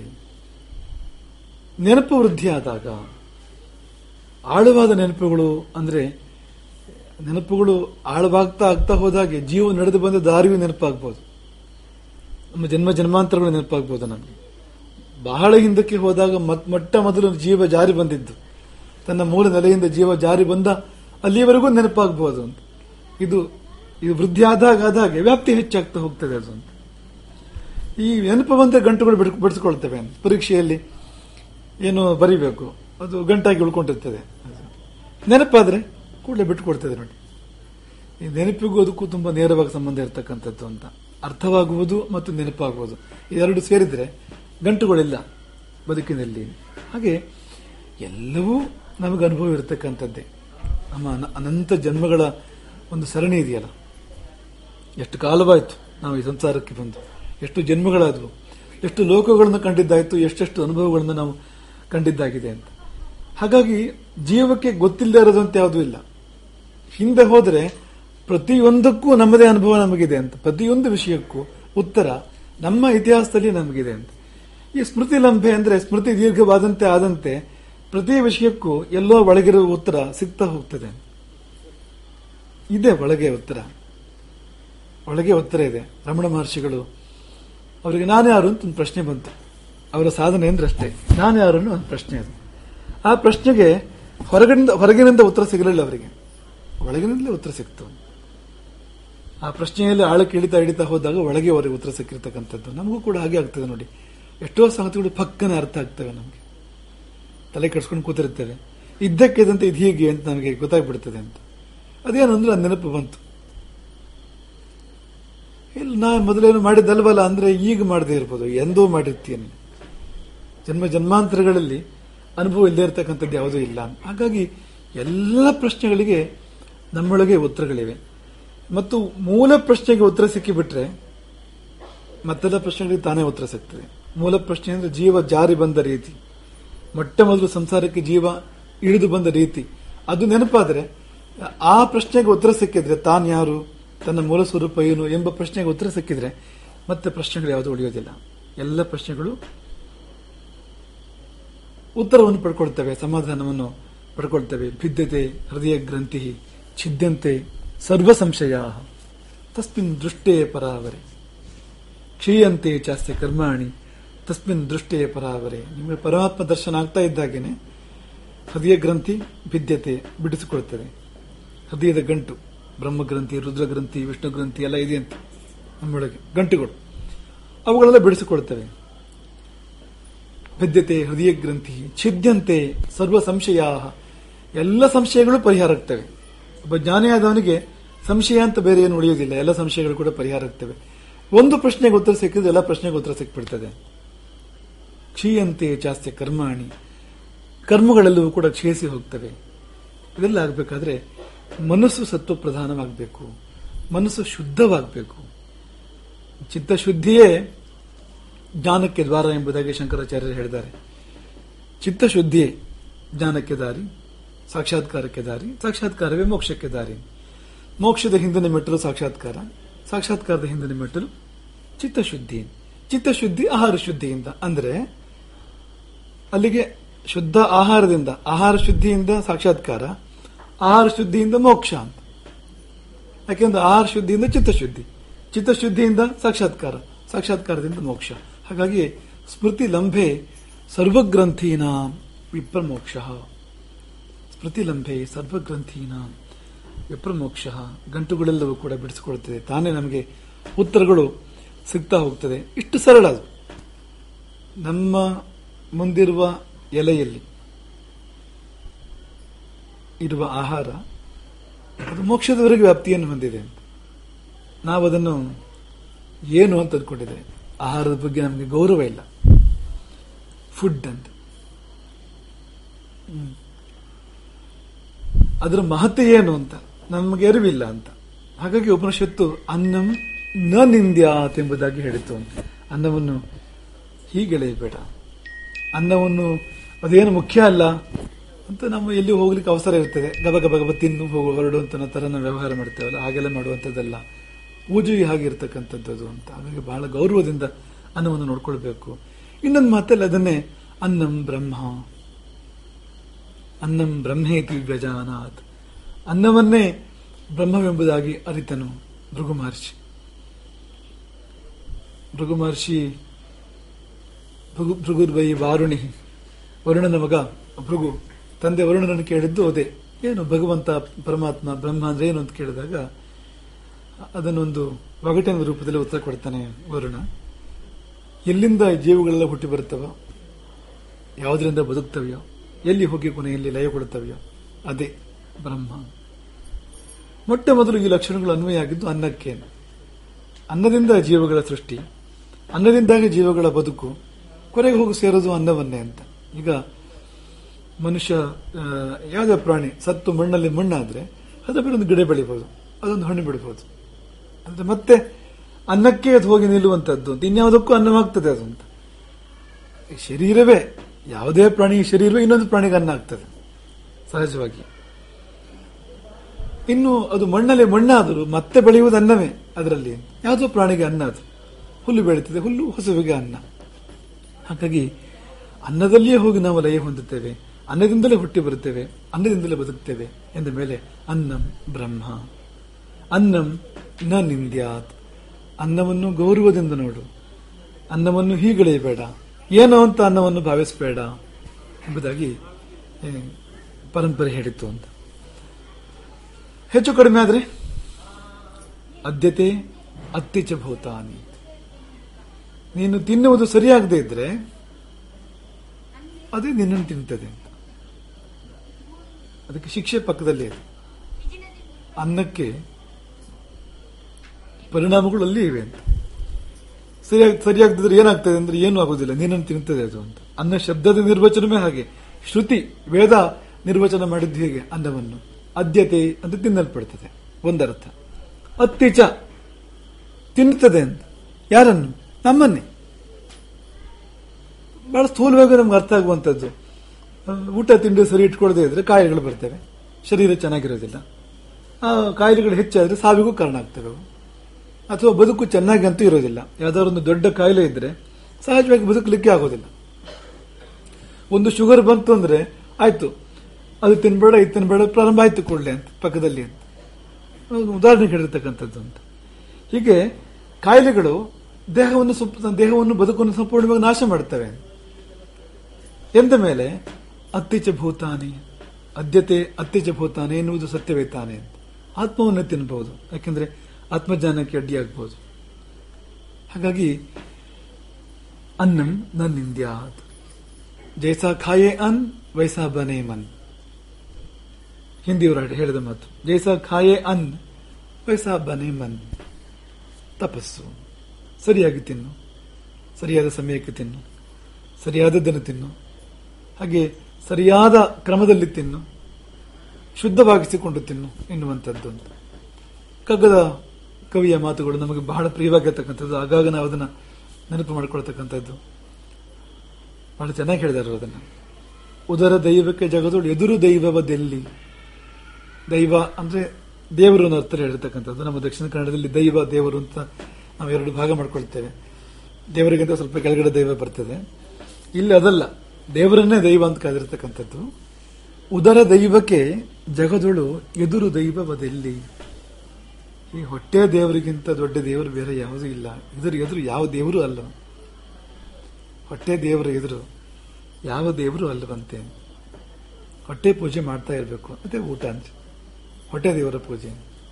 ನೆನಪು ವೃದ್ಧಿ ಆದಾಗ ಆಳವಾದ ನೆನಪುಗಳು ಅಂದ್ರೆ ನೆನಪುಗಳು ಆಳವಾಗ್ತಾ ಆಗ್ತಾ ಹೋದಾಗೆ ಜೀವ ನಡೆದು ಬಂದ ದಾರಿಯೂ ನೆನಪಾಗ್ಬೋದು. ನಮ್ಮ ಜನ್ಮ ಜನ್ಮಾಂತರಗಳು ನೆನಪಾಗ್ಬೋದು. ನಮಗೆ ಬಹಳ ಹಿಂದಕ್ಕೆ ಹೋದಾಗ ಮೊಟ್ಟ ಮೊದಲು ಜೀವ ಜಾರಿ ಬಂದಿದ್ದು, ತನ್ನ ಮೂಲ ನೆಲೆಯಿಂದ ಜೀವ ಜಾರಿ ಬಂದ ಅಲ್ಲಿಯವರೆಗೂ ನೆನಪಾಗಬಹುದು ಅಂತ. ಇದು ಇದು ವೃದ್ಧಿ ಆದಾಗ ಆದಾಗೆ ವ್ಯಾಪ್ತಿ ಹೆಚ್ಚಾಗ್ತಾ ಹೋಗ್ತದೆ ಅದು ಅಂತ. ಈ ನೆನಪು ಬಂದ್ರೆ ಗಂಟುಗಳು ಬಿಡ್ ಬಿಡಿಸ್ಕೊಳ್ತೇವೆ. ಪರೀಕ್ಷೆಯಲ್ಲಿ ಏನು ಬರಿಬೇಕು ಅದು ಗಂಟಾಗಿ ಉಳ್ಕೊಂಡಿರ್ತದೆ. ನೆನಪಾದ್ರೆ ಕೂಡಲೇ ಬಿಟ್ಟುಕೊಡ್ತದೆ ನೋಡಿ. ಈ ನೆನಪಿಗೂ ಅದಕ್ಕೂ ತುಂಬಾ ನೇರವಾಗಿ ಸಂಬಂಧ ಇರತಕ್ಕಂಥದ್ದು ಅಂತ. ಅರ್ಥವಾಗುವುದು ಮತ್ತು ನೆನಪಾಗುವುದು ಇದೆರಡು ಸೇರಿದ್ರೆ ಗಂಟುಗಳಿಲ್ಲ ಬದುಕಿನಲ್ಲಿ. ಹಾಗೆ ಎಲ್ಲವೂ ನಮಗೆ ಅನುಭವ ಇರತಕ್ಕಂಥದ್ದೇ. ನಮ್ಮ ಅನಂತ ಜನ್ಮಗಳ ಒಂದು ಸರಣಿ ಇದೆಯಲ್ಲ, ಎಷ್ಟು ಕಾಲವಾಯಿತು ನಾವು ಈ ಸಂಸಾರಕ್ಕೆ ಬಂದು, ಎಷ್ಟು ಜನ್ಮಗಳಾದವು, ಎಷ್ಟು ಲೋಕಗಳನ್ನು ಕಂಡಿದ್ದಾಯಿತು, ಎಷ್ಟೆಷ್ಟು ಅನುಭವಗಳನ್ನು ನಾವು ಕಂಡಿದ್ದಾಗಿದೆ ಅಂತ. ಹಾಗಾಗಿ ಜೀವಕ್ಕೆ ಗೊತ್ತಿಲ್ಲದೆ ಇರೋದಂತ ಯಾವುದೂ ಇಲ್ಲ. ಹಿಂದೆ ಹೋದರೆ ಪ್ರತಿಯೊಂದಕ್ಕೂ ನಮ್ಮದೇ ಅನುಭವ ನಮಗಿದೆ ಅಂತ, ಪ್ರತಿಯೊಂದು ವಿಷಯಕ್ಕೂ ಉತ್ತರ ನಮ್ಮ ಇತಿಹಾಸದಲ್ಲಿ ನಮಗಿದೆ ಅಂತ. ಈ ಸ್ಮೃತಿ ಲಂಬೆ ಅಂದ್ರೆ ಸ್ಮೃತಿ ದೀರ್ಘವಾದಂತೆ ಆದಂತೆ ಪ್ರತಿ ವಿಷಯಕ್ಕೂ ಎಲ್ಲೋ ಒಳಗಿರುವ ಉತ್ತರ ಸಿಗ್ತಾ ಹೋಗ್ತದೆ. ಇದೆ ಒಳಗೆ ಉತ್ತರ, ಒಳಗೆ ಉತ್ತರ ಇದೆ. ರಮಣ ಮಹರ್ಷಿಗಳು ಅವರಿಗೆ ನಾನು ಯಾರು ಅಂತ ಒಂದು ಪ್ರಶ್ನೆ ಬಂತು. ಅವರ ಸಾಧನೆ ಅಂದ್ರೆ ಅಷ್ಟೇ, ನಾನು ಯಾರು ಅನ್ನೋ ಒಂದು ಪ್ರಶ್ನೆ ಅದು. ಆ ಪ್ರಶ್ನೆಗೆ ಹೊರಗಿನಿಂದ ಹೊರಗಿನಿಂದ ಉತ್ತರ ಸಿಗಲಿಲ್ಲ ಅವರಿಗೆ, ಒಳಗಿನಿಂದಲೇ ಉತ್ತರ ಸಿಕ್ತು. ಆ ಪ್ರಶ್ನೆಯಲ್ಲಿ ಆಳಕ್ಕೆ ಇಳಿತಾ ಇಳಿತಾ ಹೋದಾಗ ಒಳಗೆ ಅವರಿಗೆ ಉತ್ತರ ಸಿಕ್ಕಿರ್ತಕ್ಕಂಥದ್ದು. ನಮಗೂ ಕೂಡ ಹಾಗೆ ಆಗ್ತದೆ ನೋಡಿ. ಎಷ್ಟೋ ಸಂಗತಿಗಳು ಪಕ್ಕನೆ ಅರ್ಥ ಆಗ್ತವೆ, ನಮಗೆ ತಲೆ ಕೆಡ್ಸ್ಕೊಂಡು ಕೂತಿರ್ತೇವೆ, ಇದ್ದಕ್ಕಿದ್ದಂತೆ ಇದು ಹೀಗೆ ಅಂತ ನಮಗೆ ಗೊತ್ತಾಗ್ಬಿಡ್ತದೆ ಅಂತ. ಅದೇನು ಅಂದ್ರೆ ನನ್ನ ನೆನಪು ಬಂತು, ಇಲ್ಲ ನಾನು ಮೊದಲೇನು ಮಾಡಿದ್ದಲ್ವಲ್ಲ ಅಂದ್ರೆ ಈಗ ಮಾಡದೇ ಇರ್ಬೋದು, ಎಂದೋ ಮಾಡಿರ್ತೀನಿ. ಜನ್ಮ ಜನ್ಮಾಂತರಗಳಲ್ಲಿ ಅನುಭವ ಇಲ್ಲದೆ ಇರತಕ್ಕಂಥದ್ದು ಯಾವುದೂ ಇಲ್ಲ. ಹಾಗಾಗಿ ಎಲ್ಲ ಪ್ರಶ್ನೆಗಳಿಗೆ ನಮ್ಮೊಳಗೆ ಉತ್ತರಗಳಿವೆ. ಮತ್ತು ಮೂಲ ಪ್ರಶ್ನೆಗೆ ಉತ್ತರ ಸಿಕ್ಕಿಬಿಟ್ರೆ ಮತ್ತೆಲ್ಲ ಪ್ರಶ್ನೆಗಳಿಗೆ ತಾನೇ ಉತ್ತರ ಸಿಗ್ತದೆ. ಮೂಲ ಪ್ರಶ್ನೆ ಅಂದ್ರೆ ಜೀವ ಜಾರಿ ಬಂದ ರೀತಿ, ಮೊಟ್ಟ ಮೊದಲು ಸಂಸಾರಕ್ಕೆ ಜೀವ ಇಳಿದು ಬಂದ ರೀತಿ, ಅದು ನೆನಪಾದ್ರೆ ಆ ಪ್ರಶ್ನೆಗೆ ಉತ್ತರ ಸಿಕ್ಕಿದ್ರೆ ತಾನ್ ಯಾರು, ತನ್ನ ಮೂಲ ಸ್ವರೂಪ ಏನು ಎಂಬ ಪ್ರಶ್ನೆಗೆ ಉತ್ತರ ಸಿಕ್ಕಿದ್ರೆ ಮತ್ತೆ ಪ್ರಶ್ನೆಗಳು ಯಾವುದು ಉಳಿಯೋದಿಲ್ಲ. ಎಲ್ಲ ಪ್ರಶ್ನೆಗಳು ಉತ್ತರವನ್ನು ಪಡ್ಕೊಳ್ತವೆ, ಸಮಾಧಾನವನ್ನು ಪಡ್ಕೊಳ್ತವೆ. ಭಿದ್ಯತೆ ಹೃದಯ ಗ್ರಂಥಿ ಛಿದ್ಯಂತೆ ಸರ್ವ ಸಂಶಯ ತಸ್ಮಿನ್ ದೃಷ್ಟೇ ಪರಾವರೆ ಕ್ಷೀಯಂತೆ ಚಾಸ್ಯ ಕರ್ಮಾಣಿ ತಸ್ಮಿನ್ ದೃಷ್ಟೇ ಪರಾವರೆ. ನಿಮಗೆ ಪರಮಾತ್ಮ ದರ್ಶನ ಆಗ್ತಾ ಇದ್ದಾಗೇನೆ ಹೃದಯ ಗ್ರಂಥಿ ಭಿದ್ಯತೆ ಬಿಡಿಸಿಕೊಳ್ತದೆ. ಹೃದಯದ ಗಂಟು ಬ್ರಹ್ಮಗ್ರಂಥಿ, ರುದ್ರಗ್ರಂಥಿ, ವಿಷ್ಣು ಗ್ರಂಥಿ ಎಲ್ಲ ಇದೆಯಂತೆ ನಮ್ಮೊಳಗೆ ಗಂಟುಗಳು, ಅವುಗಳೆಲ್ಲ ಬಿಡಿಸಿಕೊಳ್ತವೆ. ಭಿದ್ಯತೆ ಹೃದಯ ಗ್ರಂಥಿ ಛಿದ್ಯಂತೆ ಸರ್ವ ಸಂಶಯ, ಎಲ್ಲ ಸಂಶಯಗಳು ಪರಿಹಾರ ಆಗ್ತವೆ. ಒಬ್ಬ ಜ್ಞಾನಿಯಾದವನಿಗೆ ಸಂಶಯ ಅಂತ ಬೇರೆ ಏನು ಉಳಿಯೋದಿಲ್ಲ, ಎಲ್ಲ ಸಂಶಯಗಳು ಕೂಡ ಪರಿಹಾರ ಆಗ್ತವೆ. ಒಂದು ಪ್ರಶ್ನೆಗೆ ಉತ್ತರ ಸಿಕ್ಕಿದ್ರೆ ಎಲ್ಲ ಪ್ರಶ್ನೆಗೆ ಉತ್ತರ ಸಿಕ್ಬಿಡ್ತದೆ. ಕ್ಷೀಯಂತೆ ಚಾಸ್ಯ ಕರ್ಮಾಣಿ, ಕರ್ಮಗಳೆಲ್ಲವೂ ಕೂಡ ಕ್ಷೀಣಿಸಿ ಹೋಗ್ತವೆ. ಇದೆಲ್ಲ ಆಗಬೇಕಾದ್ರೆ ಮನಸ್ಸು ಸತ್ವ ಪ್ರಧಾನವಾಗಬೇಕು, ಮನಸ್ಸು ಶುದ್ಧವಾಗಬೇಕು. ಚಿತ್ತಶುದ್ಧಿಯೇ ಜ್ಞಾನಕ್ಕೆ ದ್ವಾರ ಎಂಬುದಾಗಿ ಶಂಕರಾಚಾರ್ಯರು ಹೇಳಿದ್ದಾರೆ. ಚಿತ್ತಶುದ್ಧಿಯೇ ಜ್ಞಾನಕ್ಕೆ ದಾರಿ, ಸಾಕ್ಷಾತ್ಕಾರಕ್ಕೆ ದಾರಿ, ಸಾಕ್ಷಾತ್ಕಾರವೇ ಮೋಕ್ಷಕ್ಕೆ ದಾರಿ. ಮೋಕ್ಷದ ಹಿಂದಿನ ಮೆಟ್ಟಲು ಸಾಕ್ಷಾತ್ಕಾರ, ಸಾಕ್ಷಾತ್ಕಾರದ ಹಿಂದಿನ ಮೆಟ್ಟಲು ಚಿತ್ತಶುದ್ಧಿ. ಚಿತ್ತಶುದ್ಧಿ ಆಹಾರ ಶುದ್ಧಿಯಿಂದ, ಅಂದ್ರೆ ಅಲ್ಲಿಗೆ ಶುದ್ಧ ಆಹಾರದಿಂದ, ಆಹಾರ ಶುದ್ಧಿಯಿಂದ ಸಾಕ್ಷಾತ್ಕಾರ, ಆಹಾರ ಶುದ್ಧಿಯಿಂದ ಮೋಕ್ಷ ಅಂತ. ಯಾಕೆಂದ್ರೆ ಆಹಾರ ಶುದ್ಧಿಯಿಂದ ಚಿತ್ತಶುದ್ಧಿ, ಚಿತ್ತಶುದ್ಧಿಯಿಂದ ಸಾಕ್ಷಾತ್ಕಾರ, ಸಾಕ್ಷಾತ್ಕಾರದಿಂದ ಮೋಕ್ಷ. ಹಾಗಾಗಿ ಸ್ಮೃತಿ ಲಂಭೆ ಸರ್ವಗ್ರಂಥೀನ ವಿಪ್ರಮೋಕ್ಷ, ಸ್ಮೃತಿ ಲಂಭೆ ಸರ್ವಗ್ರಂಥೀನ ವಿಪ್ರಮೋಕ್ಷ. ಗಂಟುಗಳೆಲ್ಲವೂ ಕೂಡ ಬಿಡಿಸಿಕೊಳ್ಳುತ್ತದೆ, ತಾನೇ ನಮಗೆ ಉತ್ತರಗಳು ಸಿಗ್ತಾ ಹೋಗ್ತದೆ. ಇಷ್ಟು ಸರಳ ಅದು. ನಮ್ಮ ಮುಂದಿರುವ ಎಲೆಯಲ್ಲಿ ಇರುವ ಆಹಾರ ಅದು ಮೋಕ್ಷದವರೆಗೆ ವ್ಯಾಪ್ತಿಯನ್ನು ಹೊಂದಿದೆ ಅಂತ ನಾವು ಅದನ್ನು ಏನು ಅಂತ ಅಂದ್ಕೊಂಡಿದ್ದೇವೆ. ಆಹಾರದ ಬಗ್ಗೆ ನಮಗೆ ಗೌರವ ಇಲ್ಲ, ಫುಡ್ ಅಂತ. ಅದರ ಮಹತ್ವ ಏನು ಅಂತ ನಮಗೆ ಅರಿವಿಲ್ಲ ಅಂತ. ಹಾಗಾಗಿ ಉಪನಿಷತ್ತು ಅನ್ನಂ ನ ನಿಂದ್ಯಾತ್ ಎಂಬುದಾಗಿ ಹೇಳಿತು ಅಂತ. ಅನ್ನವನ್ನು ಹೀಗೆಳೆಯಬೇಡ, ಅನ್ನವನ್ನು ಅದೇನು ಮುಖ್ಯ ಅಲ್ಲ ಅಂತ ನಮ್ಮ ಎಲ್ಲಿ ಹೋಗ್ಲಿಕ್ಕೆ ಅವಸರ ಇರ್ತದೆ, ಗಬ ಗಬ ಗಬ ತಿನ್ನು ಹೋಗು ಹೊರಡುವಂತ ತರ ನಾವು ವ್ಯವಹಾರ ಮಾಡ್ತೇವಲ್ಲ, ಹಾಗೆಲ್ಲ ಮಾಡುವಂಥದ್ದಲ್ಲ. ಪೂಜೆಗೆ ಹಾಗಿರ್ತಕ್ಕಂಥದ್ದು ಅಂತ. ಹಾಗಾಗಿ ಬಹಳ ಗೌರವದಿಂದ ಅನ್ನವನ್ನು ನೋಡ್ಕೊಳ್ಬೇಕು. ಇನ್ನೊಂದು ಮಾತಲ್ಲ, ಅದನ್ನೇ ಅನ್ನಂ ಬ್ರಹ್ಮ, ಅನ್ನಂ ಬ್ರಹ್ಮೇತಿ ವ್ಯಜಾನಾತ್, ಅನ್ನವನ್ನೇ ಬ್ರಹ್ಮವೆಂಬುದಾಗಿ ಅರಿತನು ಭೃಗು ಮಹರ್ಷಿ. ಭೃಗು ಮಹರ್ಷಿ ಭೃಗು ಭೃಗುರ್ವೈ ವಾರುಣಿ, ವರುಣನ ಮಗ ಭೃಗು, ತಂದೆ ವರುಣನನ್ನು ಕೇಳಿದ್ದು ಅದೇ, ಏನು ಭಗವಂತ ಪರಮಾತ್ಮ ಬ್ರಹ್ಮ ಅಂದ್ರೆ ಏನು ಅಂತ ಕೇಳಿದಾಗ ಅದನ್ನೊಂದು ಒಗಟಿನ ರೂಪದಲ್ಲಿ ಉತ್ತರ ಕೊಡ್ತಾನೆ ವರುಣ. ಎಲ್ಲಿಂದ ಜೀವಗಳೆಲ್ಲ ಹುಟ್ಟಿ ಬರುತ್ತವೋ, ಯಾವುದರಿಂದ ಬದುಕ್ತವೆಯೋ, ಎಲ್ಲಿ ಹೋಗಿ ಕೊನೆಯಲ್ಲಿ ಲಯಗೊಳ್ಳುತ್ತವೆಯೋ ಅದೇ ಬ್ರಹ್ಮ. ಮೊಟ್ಟ ಮೊದಲು ಈ ಲಕ್ಷಣಗಳು ಅನ್ವಯ ಆಗಿದ್ದು ಅನ್ನಕ್ಕೆ. ಅನ್ನದಿಂದ ಜೀವಗಳ ಸೃಷ್ಟಿ, ಅನ್ನದಿಂದಾಗಿ ಜೀವಗಳ ಬದುಕು, ಕೊನೆಗೆ ಹೋಗಿ ಸೇರೋದು ಅನ್ನವನ್ನೇ ಅಂತ. ಈಗ ಮನುಷ್ಯ, ಯಾವುದೇ ಪ್ರಾಣಿ ಸತ್ತು ಮಣ್ಣಲ್ಲಿ ಮಣ್ಣಾದ್ರೆ ಅದರ ಮೇಲೆ ಒಂದು ಗಿಡ ಬೆಳಿಬಹುದು, ಅದೊಂದು ಹಣ್ಣು ಬಿಡಬಹುದು. ಅಂದ್ರೆ ಮತ್ತೆ ಅನ್ನಕ್ಕೆ ಅದು ಹೋಗಿ ನಿಲ್ಲುವಂತದ್ದು ಅಂತ, ಇನ್ಯಾವುದಕ್ಕೂ ಅನ್ನವಾಗ್ತದೆ ಅದು ಅಂತ. ಶರೀರವೇ, ಯಾವುದೇ ಪ್ರಾಣಿ ಶರೀರವೇ ಇನ್ನೊಂದು ಪ್ರಾಣಿಗೆ ಅನ್ನ ಆಗ್ತದೆ ಸಹಜವಾಗಿ. ಇನ್ನು ಅದು ಮಣ್ಣಲ್ಲಿ ಮಣ್ಣಾದರೂ ಮತ್ತೆ ಬೆಳೆಯುವುದು ಅನ್ನವೇ ಅದರಲ್ಲಿ. ಯಾವುದೋ ಪ್ರಾಣಿಗೆ ಅನ್ನ, ಅದು ಹುಲ್ಲು ಬೆಳೀತದೆ, ಹುಲ್ಲು ಹಸುವಿಗೆ ಅನ್ನ. ಹಾಗಾಗಿ ಅನ್ನದಲ್ಲಿಯೇ ಹೋಗಿ ನಾವು ಲಯ ಹೊಂದುತ್ತೇವೆ, ಅನ್ನದಿಂದಲೇ ಹುಟ್ಟಿ ಬರುತ್ತೇವೆ, ಅನ್ನದಿಂದಲೇ ಬದುಕ್ತೇವೆ ಎಂದ ಮೇಲೆ ಅನ್ನಂ ಬ್ರಹ್ಮ. ಅನ್ನಂ ನ ನಿಂದ್ಯಾತ್. ಅನ್ನವನ್ನು ಗೌರವದಿಂದ ನೋಡು, ಅನ್ನವನ್ನು ಹೀಗಳೆಯಬೇಡ, ಏನೋ ಅಂತ ಅನ್ನವನ್ನು ಭಾವಿಸಬೇಡ ಎಂಬುದಾಗಿ ಪರಂಪರೆ ಹೇಳಿತ್ತು ಅಂತ. ಹೆಚ್ಚು ಕಡಿಮೆ ಆದರೆ ಅದ್ಯತೆ ಅತ್ತಿಚ ಭೂತಾನಿ. ನೀನು ತಿನ್ನುವುದು ಸರಿಯಾಗದೇ ಇದ್ರೆ ಅದೇ ನಿನ್ನನ್ನು ತಿಂತದೆ ಅಂತ. ಅದಕ್ಕೆ ಶಿಕ್ಷೆ ಪಕ್ಕದಲ್ಲಿ ಇದೆ. ಅನ್ನಕ್ಕೆ ಪರಿಣಾಮಗಳು ಅಲ್ಲಿ ಇವೆ ಅಂತ. ಸರಿಯಾಗಿ ಸರಿಯಾಗದಿದ್ರೆ ಏನಾಗ್ತದೆ ಅಂದ್ರೆ ಏನೂ ಆಗುದಿಲ್ಲ, ನೀನನ್ನು ತಿಂತದೆ ಅದು ಅಂತ. ಅನ್ನ ಶಬ್ದದ ನಿರ್ವಚನವೇ ಹಾಗೆ. ಶ್ರುತಿ ವೇದ ನಿರ್ವಚನ ಮಾಡಿದ್ದು ಹೇಗೆ? ಅನ್ನವನ್ನು ಅದ್ಯತೆ ಅಂತ ತಿನ್ನಲ್ಪಡ್ತದೆ ಒಂದರ್ಥ. ಅತ್ತಿಚ ತಿನ್ನುತ್ತದೆ ಅಂತ. ಯಾರನ್ನು? ನಮ್ಮನ್ನೇ. ಬಹಳ ಸ್ಥೂಲವಾಗಿ ನಮ್ಗೆ ಅರ್ಥ ಆಗುವಂಥದ್ದು. ಊಟ ತಿಂಡಿ ಸರಿ ಇಟ್ಕೊಳ್ಳದೆ ಇದ್ರೆ ಕಾಯಿಲೆಗಳು ಬರ್ತವೆ, ಶರೀರ ಚೆನ್ನಾಗಿರೋದಿಲ್ಲ. ಆ ಕಾಯಿಲೆಗಳು ಹೆಚ್ಚಾದ್ರೆ ಸಾವಿಗೂ ಕಾರಣ ಆಗ್ತವೆ ಅವು. ಅಥವಾ ಬದುಕು ಚೆನ್ನಾಗಿ ಅಂತೂ ಇರೋದಿಲ್ಲ. ಯಾವ್ದಾದ್ರು ಒಂದು ದೊಡ್ಡ ಕಾಯಿಲೆ ಇದ್ರೆ ಸಹಜವಾಗಿ ಬದುಕಲಿಕ್ಕೆ ಆಗೋದಿಲ್ಲ. ಒಂದು ಶುಗರ್ ಬಂತು ಅಂದ್ರೆ ಆಯ್ತು, ಅದು ತಿನ್ಬೇಡ ಇದು ತಿನ್ಬೇಡ, ಪ್ರಾರಂಭ ಆಯ್ತು ಕೊಡ್ಲಿ ಅಂತ ಪಕ್ಕದಲ್ಲಿ ಅಂತ ಉದಾಹರಣೆ ಹೇಳಿರ್ತಕ್ಕಂಥದ್ದು ಅಂತ. ಹೀಗೆ ಕಾಯಿಲೆಗಳು ದೇಹವನ್ನು ದೇಹವನ್ನು ಬದುಕನ್ನು ಸಂಪೂರ್ಣವಾಗಿ ನಾಶ ಮಾಡುತ್ತವೆ ಎಂದ ಮೇಲೆ ಅತ್ತಿಚ ಭೂತಾನಿ, ಅದ್ಯತೆ ಅತ್ತಿಚ ಭೂತಾನಿ ಎನ್ನುವುದು ಸತ್ಯವೇ ತಾನೆ ಅಂತ. ಆತ್ಮವನ್ನು ತಿನ್ನಬಹುದು, ಯಾಕೆಂದ್ರೆ ಆತ್ಮಜ್ಞಾನಕ್ಕೆ ಅಡ್ಡಿಯಾಗಬಹುದು. ಹಾಗಾಗಿ ಅನ್ನಂ ನನ್ನಿಂದ್ಯಾತ್. ಜೈಸಾ ಖಾಯೆ ಅನ್ ವೈಸಾ ಬನೆ ಮನ್. ಹಿಂದಿಯವರು ಹೇಳಿದ ಮಾತು. ಜೈಸಾ ಖಾಯೆ ಅನ್ ವೈಸಾ ಬನೆ ಮನ್. ತಪಸ್ಸು. ಸರಿಯಾಗಿ ತಿನ್ನು, ಸರಿಯಾದ ಸಮಯಕ್ಕೆ ತಿನ್ನು, ಸರಿಯಾದದ್ದನ್ನು ತಿನ್ನು, ಹಾಗೆ ಸರಿಯಾದ ಕ್ರಮದಲ್ಲಿ ತಿನ್ನು, ಶುದ್ಧವಾಗಿಸಿಕೊಂಡು ತಿನ್ನು ಎನ್ನುವಂಥದ್ದು ಅಂತ. ಕಗ್ಗದ ಕವಿಯ ಮಾತುಗಳು ನಮಗೆ ಬಹಳ ಪ್ರಿಯವಾಗಿರ್ತಕ್ಕಂಥದ್ದು. ಆಗಾಗ ನಾವು ಅದನ್ನು ನೆನಪು ಮಾಡಿಕೊಳ್ತಕ್ಕಂಥದ್ದು. ಬಹಳ ಚೆನ್ನಾಗಿ ಹೇಳಿದಾರೆ ಅದನ್ನು. ಉದರ ದೈವಕ್ಕೆ ಜಗದೋಳು ಎದುರು ದೈವವದೆಲ್ಲಿ. ದೈವ ಅಂದ್ರೆ ದೇವರು ಅನ್ನೋ ಅರ್ಥ ಹೇಳಿರ್ತಕ್ಕಂಥದ್ದು. ನಮ್ಮ ದಕ್ಷಿಣ ಕನ್ನಡದಲ್ಲಿ ದೈವ ದೇವರು ಅಂತ ನಾವು ಎರಡು ಭಾಗ ಮಾಡ್ಕೊಳ್ತೇವೆ. ದೇವರಿಗಿಂತ ಸ್ವಲ್ಪ ಕೆಳಗಡೆ ದೈವ ಬರ್ತದೆ. ಇಲ್ಲಿ ಅದಲ್ಲ, ದೇವರನ್ನೇ ದೈವ ಅಂತ ಕರೆದಿರ್ತಕ್ಕಂಥದ್ದು. ಉದರ ದೈವಕ್ಕೆ ಜಗದೊಳು ಎದುರು ದೈವವದೆಲ್ಲಿ. ಈ ಹೊಟ್ಟೆ ದೇವರಿಗಿಂತ ದೊಡ್ಡ ದೇವರು ಬೇರೆ ಯಾವುದೂ ಇಲ್ಲ. ಇದರ ಎದುರು ಯಾವ ದೇವರು ಅಲ್ಲ. ಹೊಟ್ಟೆ ದೇವರ ಎದುರು ಯಾವ ದೇವರು ಅಲ್ಲವಂತೆ. ಹೊಟ್ಟೆ ಪೂಜೆ ಮಾಡ್ತಾ ಇರಬೇಕು, ಮತ್ತೆ ಊಟ ಅಂತ. ಹೊಟ್ಟೆ ದೇವರ ಪೂಜೆ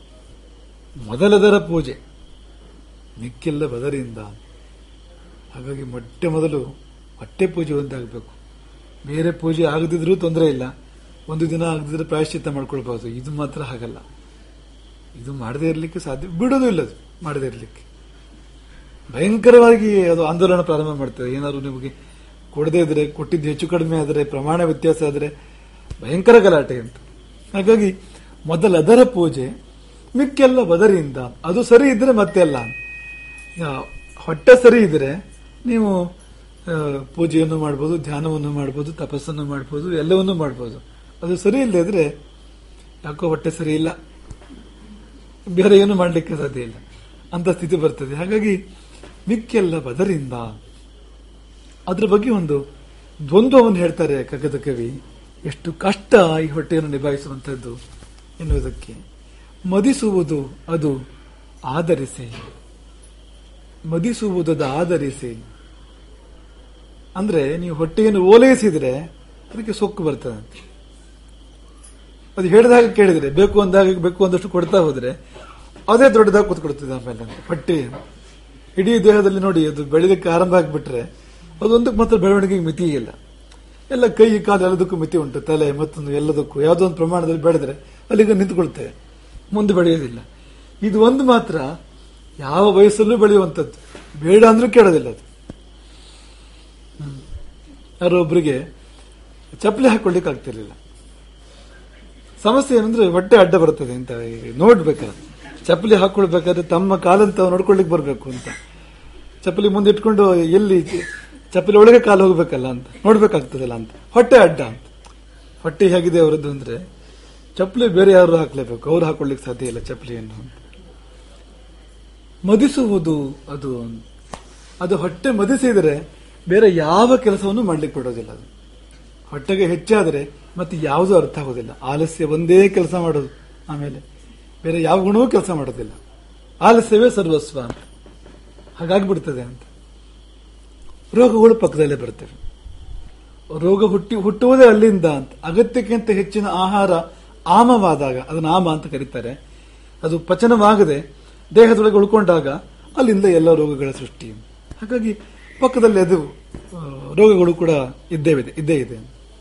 ಮೊದಲದರ ಪೂಜೆ, ಮಿಕ್ಕೆಲ್ಲ ಬದರಿಂದ. ಹಾಗಾಗಿ ಮೊಟ್ಟೆ ಮೊದಲು ಹೊಟ್ಟೆ ಪೂಜೆ ಒಂದಾಗಬೇಕು. ಬೇರೆ ಪೂಜೆ ಆಗದಿದ್ರೂ ತೊಂದರೆ ಇಲ್ಲ, ಒಂದು ದಿನ ಆಗದಿದ್ರೆ ಪ್ರಾಯಶ್ಚಿತ್ತ ಮಾಡ್ಕೊಳ್ಬಹುದು. ಇದು ಮಾತ್ರ ಹಾಗಲ್ಲ. ಇದು ಮಾಡದೇ ಇರಲಿಕ್ಕೆ ಸಾಧ್ಯ, ಬಿಡೋದು ಇಲ್ಲ ಅದು ಮಾಡದೇ ಇರಲಿಕ್ಕೆ. ಭಯಂಕರವಾಗಿ ಅದು ಆಂದೋಲನ ಪ್ರಾರಂಭ ಮಾಡ್ತದೆ. ಏನಾದ್ರು ನಿಮಗೆ ಕೊಡದೇ ಇದ್ರೆ, ಕೊಟ್ಟಿದ್ದು ಹೆಚ್ಚು ಕಡಿಮೆ ಆದರೆ, ಪ್ರಮಾಣ ವ್ಯತ್ಯಾಸ ಆದರೆ ಭಯಂಕರ ಗಲಾಟೆ ಅಂತ. ಹಾಗಾಗಿ ಮೊದಲ ಅದರ ಪೂಜೆ, ಮಿಕ್ಕೆಲ್ಲ ಬದರಿಯಿಂದ. ಅದು ಸರಿ ಇದ್ರೆ ಮತ್ತೆಲ್ಲ. ಹೊಟ್ಟೆ ಸರಿ ಇದ್ರೆ ನೀವು ಪೂಜೆಯನ್ನು ಮಾಡ್ಬೋದು, ಧ್ಯಾನವನ್ನು ಮಾಡ್ಬೋದು, ತಪಸ್ಸನ್ನು ಮಾಡ್ಬೋದು, ಎಲ್ಲವನ್ನೂ ಮಾಡ್ಬೋದು. ಅದು ಸರಿ ಇಲ್ಲದೆ ಇದ್ರೆ ಯಾಕೋ ಹೊಟ್ಟೆ ಸರಿ ಇಲ್ಲ, ಬೇರೆ ಏನು ಮಾಡಲಿಕ್ಕೆ ಸಾಧ್ಯ ಇಲ್ಲ ಅಂತ ಸ್ಥಿತಿ ಬರ್ತದೆ. ಹಾಗಾಗಿ ಮಿಕ್ಕೆಲ್ಲ ಬದರಿಂದ. ಅದ್ರ ಬಗ್ಗೆ ಒಂದು ದ್ವಂದ್ವವನ್ನು ಹೇಳ್ತಾರೆ ಕಗ್ಗದ ಕವಿ. ಎಷ್ಟು ಕಷ್ಟ ಈ ಹೊಟ್ಟೆಯನ್ನು ನಿಭಾಯಿಸುವಂಥದ್ದು ಎನ್ನುವುದಕ್ಕೆ. ಮದಿಸುವುದು ಅದು ಆಧರಿಸಿ, ಮದಿಸುವುದದ ಆಧರಿಸಿ ಅಂದ್ರೆ ನೀವು ಹೊಟ್ಟೆಯನ್ನು ಓಲೈಸಿದ್ರೆ ಅದಕ್ಕೆ ಸೊಕ್ಕು ಬರ್ತದೆ. ಅದು ಹೇಳಿದಾಗ ಕೇಳಿದ್ರೆ, ಬೇಕು ಅಂದಾಗ ಬೇಕು ಅಂದಷ್ಟು ಕೊಡ್ತಾ ಹೋದ್ರೆ ಅದೇ ದೊಡ್ಡದಾಗಿ ಕೂತ್ಕೊಡ್ತದೆ ಆಮೇಲೆ ಹೊಟ್ಟೆ. ಇಡೀ ದೇಹದಲ್ಲಿ ನೋಡಿ ಅದು ಬೆಳೆದಕ್ಕೆ ಆರಂಭ ಆಗಿಬಿಟ್ರೆ ಅದೊಂದಕ್ಕೆ ಮಾತ್ರ ಬೆಳವಣಿಗೆಗೆ ಮಿತಿ ಇಲ್ಲ. ಎಲ್ಲ ಕೈ ಕಾಲು ಎಲ್ಲದಕ್ಕೂ ಮಿತಿ ಉಂಟು, ತಲೆ ಮತ್ತೊಂದು ಎಲ್ಲದಕ್ಕೂ ಯಾವುದೋ ಒಂದು ಪ್ರಮಾಣದಲ್ಲಿ ಬೆಳೆದ್ರೆ ಅಲ್ಲಿಗೆ ನಿಂತುಕೊಳ್ತೇವೆ, ಮುಂದೆ ಬೆಳೆಯೋದಿಲ್ಲ. ಇದು ಒಂದು ಮಾತ್ರ ಯಾವ ವಯಸ್ಸಲ್ಲೂ ಬೆಳೆಯುವಂಥದ್ದು, ಬೇಡ ಅಂದ್ರೂ ಕೇಳೋದಿಲ್ಲ ಅದು. ಯಾರೊಬ್ಬರಿಗೆ ಚಪ್ಪಲಿ ಹಾಕೊಳ್ಳಿಕ್ಕೆ ಆಗ್ತಿರ್ಲಿಲ್ಲ. ಸಮಸ್ಯೆ ಏನಂದ್ರೆ ಹೊಟ್ಟೆ ಅಡ್ಡ ಬರ್ತದೆ ಅಂತ ನೋಡ್ಬೇಕಾದ್ರೆ, ಚಪ್ಪಲಿ ಹಾಕೊಳ್ಬೇಕಾದ್ರೆ ತಮ್ಮ ಕಾಲಂತ ನೋಡ್ಕೊಳ್ಳಿಕ್ ಬರ್ಬೇಕು ಅಂತ ಚಪ್ಪಲಿ ಮುಂದೆ ಇಟ್ಕೊಂಡು ಎಲ್ಲಿ ಚಪ್ಪಲಿ ಒಳಗೆ ಕಾಲು ಹೋಗ್ಬೇಕಲ್ಲ ಅಂತ ನೋಡ್ಬೇಕಾಗ್ತದಲ್ಲ ಅಂತ, ಹೊಟ್ಟೆ ಅಡ್ಡ ಅಂತ. ಹೊಟ್ಟೆ ಹೇಗಿದೆ ಅವರದ್ದು ಅಂದ್ರೆ ಚಪ್ಪಲಿ ಬೇರೆ ಯಾರು ಹಾಕ್ಲೇಬೇಕು, ಅವ್ರು ಹಾಕೊಳ್ಳಿಕ್ ಸಾಧ್ಯ ಇಲ್ಲ ಚಪ್ಪಲಿಯನ್ನು ಅಂತ. ಮದಿಸುವುದು ಅದು ಅದು ಹೊಟ್ಟೆ ಮದಿಸಿದರೆ ಬೇರೆ ಯಾವ ಕೆಲಸವನ್ನು ಮಾಡ್ಲಿಕ್ಕೆ ಬಿಡೋದಿಲ್ಲ. ಅದು ಹೊಟ್ಟೆಗೆ ಹೆಚ್ಚಾದರೆ ಮತ್ತೆ ಯಾವುದೂ ಅರ್ಥ ಆಗೋದಿಲ್ಲ. ಆಲಸ್ಯ ಒಂದೇ ಕೆಲಸ ಮಾಡೋದು, ಆಮೇಲೆ ಬೇರೆ ಯಾವ ಗುಣವೂ ಕೆಲಸ ಮಾಡೋದಿಲ್ಲ. ಆಲಸ್ಯವೇ ಸರ್ವಸ್ವ ಅಂತ ಹಾಗಾಗ್ಬಿಡ್ತದೆ ಅಂತ. ರೋಗಗಳು ಪಕ್ಕದಲ್ಲೇ ಬರ್ತವೆ. ರೋಗ ಹುಟ್ಟಿ ಹುಟ್ಟುವುದೇ ಅಲ್ಲಿಂದ ಅಂತ. ಅಗತ್ಯಕ್ಕಿಂತ ಹೆಚ್ಚಿನ ಆಹಾರ ಆಮವಾದಾಗ, ಅದನ್ನು ಆಮ ಅಂತ ಕರೀತಾರೆ, ಅದು ಪಚನವಾಗದೆ ದೇಹದೊಳಗೆ ಉಳ್ಕೊಂಡಾಗ ಅಲ್ಲಿಂದ ಎಲ್ಲ ರೋಗಗಳ ಸೃಷ್ಟಿ. ಹಾಗಾಗಿ ಪಕ್ಕದಲ್ಲಿ ಅದು ರೋಗಗಳು ಕೂಡ ಇದ್ದೇ ಇದೆ ಇದ್ದೇ ಇದೆ.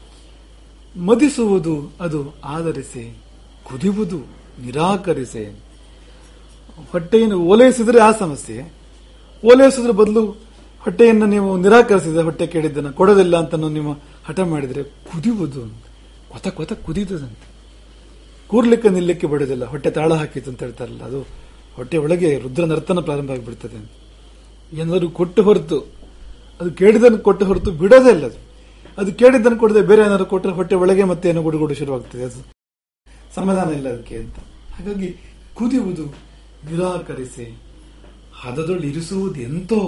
ಮದಿಸುವುದು ಅದು ಆಧರಿಸಿ, ಕುದಿಯುವುದು ನಿರಾಕರಿಸೆ. ಹೊಟ್ಟೆಯನ್ನು ಓಲೈಸಿದ್ರೆ ಆ ಸಮಸ್ಯೆ, ಓಲೈಸಿದ್ರ ಬದಲು ಹೊಟ್ಟೆಯನ್ನು ನೀವು ನಿರಾಕರಿಸಿದ್ರೆ, ಹೊಟ್ಟೆ ಕೇಳಿದ್ದನ್ನು ಕೊಡೋದಿಲ್ಲ ಅಂತ ನೀವು ಹಠ ಮಾಡಿದ್ರೆ ಕುದಿಯುವುದು, ಕೊತ ಕೊತ ಕುದಿಯುವುದಂತೆ. ಕೂರ್ಲಿಕ್ಕೆ ನಿಲ್ಲಕ್ಕೆ ಬಿಡೋದಿಲ್ಲ, ಹೊಟ್ಟೆ ತಾಳ ಹಾಕಿತು ಅಂತ ಹೇಳ್ತಾರಲ್ಲ, ಅದು ಹೊಟ್ಟೆ ಒಳಗೆ ರುದ್ರ ನರ್ತನ ಪ್ರಾರಂಭ ಆಗಿಬಿಡ್ತದೆ. ಏನಾದರೂ ಕೊಟ್ಟು ಹೊರತು, ಅದು ಕೇಳಿದ್ದನ್ನು ಕೊಟ್ಟು ಹೊರತು ಬಿಡೋದೇ ಇಲ್ಲ. ಅದು ಅದು ಕೇಳಿದ್ದನ್ನು ಕೊಡದೆ ಬೇರೆ ಏನಾದ್ರು ಕೊಟ್ಟರೆ ಹೊಟ್ಟೆ ಒಳಗೆ ಮತ್ತೆ ಏನೋ ಗುಡುಗುಡು ಶುರುವಾಗ್ತದೆ, ಅದು ಸಮಾಧಾನ ಇಲ್ಲ ಅದಕ್ಕೆ ಅಂತ. ಹಾಗಾಗಿ ಕುದಿಯುವುದು ನಿರಾಕರಿಸಿ, ಹದದೊಳ್ಳಿ ಇರಿಸುವುದು ಎಂತೋ.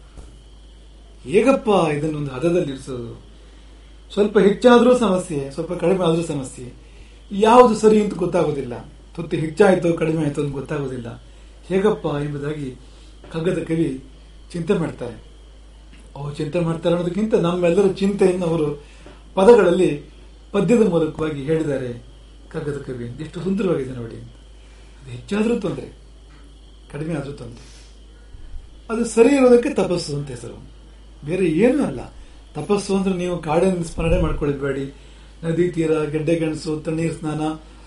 ಹೇಗಪ್ಪ ಇದನ್ನೊಂದು ಹದದಲ್ಲಿ ಇರಿಸೋದು? ಸ್ವಲ್ಪ ಹೆಚ್ಚಾದ್ರೂ ಸಮಸ್ಯೆ, ಸ್ವಲ್ಪ ಕಡಿಮೆ ಆದ್ರೂ ಸಮಸ್ಯೆ. ಯಾವುದು ಸರಿ ಅಂತ ಗೊತ್ತಾಗೋದಿಲ್ಲ. ತುತ್ತು ಹೆಚ್ಚಾಯ್ತೋ ಕಡಿಮೆ ಆಯ್ತೋ ಅಂತ ಗೊತ್ತಾಗೋದಿಲ್ಲ. ಹೇಗಪ್ಪ ಎಂಬುದಾಗಿ ಕಗ್ಗದ ಕವಿ ಚಿಂತೆ ಮಾಡ್ತಾರೆ. ಅವರು ಚಿಂತೆ ಮಾಡ್ತಾರೆ ಅನ್ನೋದಕ್ಕಿಂತ ನಮ್ಮೆಲ್ಲರ ಚಿಂತೆಯನ್ನು ಅವರು ಪದಗಳಲ್ಲಿ ಪದ್ಯದ ಮೂಲಕವಾಗಿ ಹೇಳಿದ್ದಾರೆ ಕಗ್ಗದ ಕವಿ. ಎಷ್ಟು ಸುಂದರವಾಗಿದೆ ನೋಡಿ. ಅದು ಹೆಚ್ಚಾದ್ರೂ ತೊಂದರೆ, ಕಡಿಮೆ ಆದ್ರೂ ತೊಂದರೆ. ಅದು ಸರಿ ಇರೋದಕ್ಕೆ ತಪಸ್ಸು ಅಂತ ಹೆಸರು, ಬೇರೆ ಏನೂ ಅಲ್ಲ. ತಪಸ್ಸು ಅಂದ್ರೆ ನೀವು ಕಾಡಿನ ಸ್ಮರಣೆ ಮಾಡ್ಕೊಳ್ಬೇಡಿ. ನದಿ ತೀರ, ಗೆಡ್ಡೆ ಗೆಣಸು, ತಣ್ಣೀರು ಸ್ನಾನ,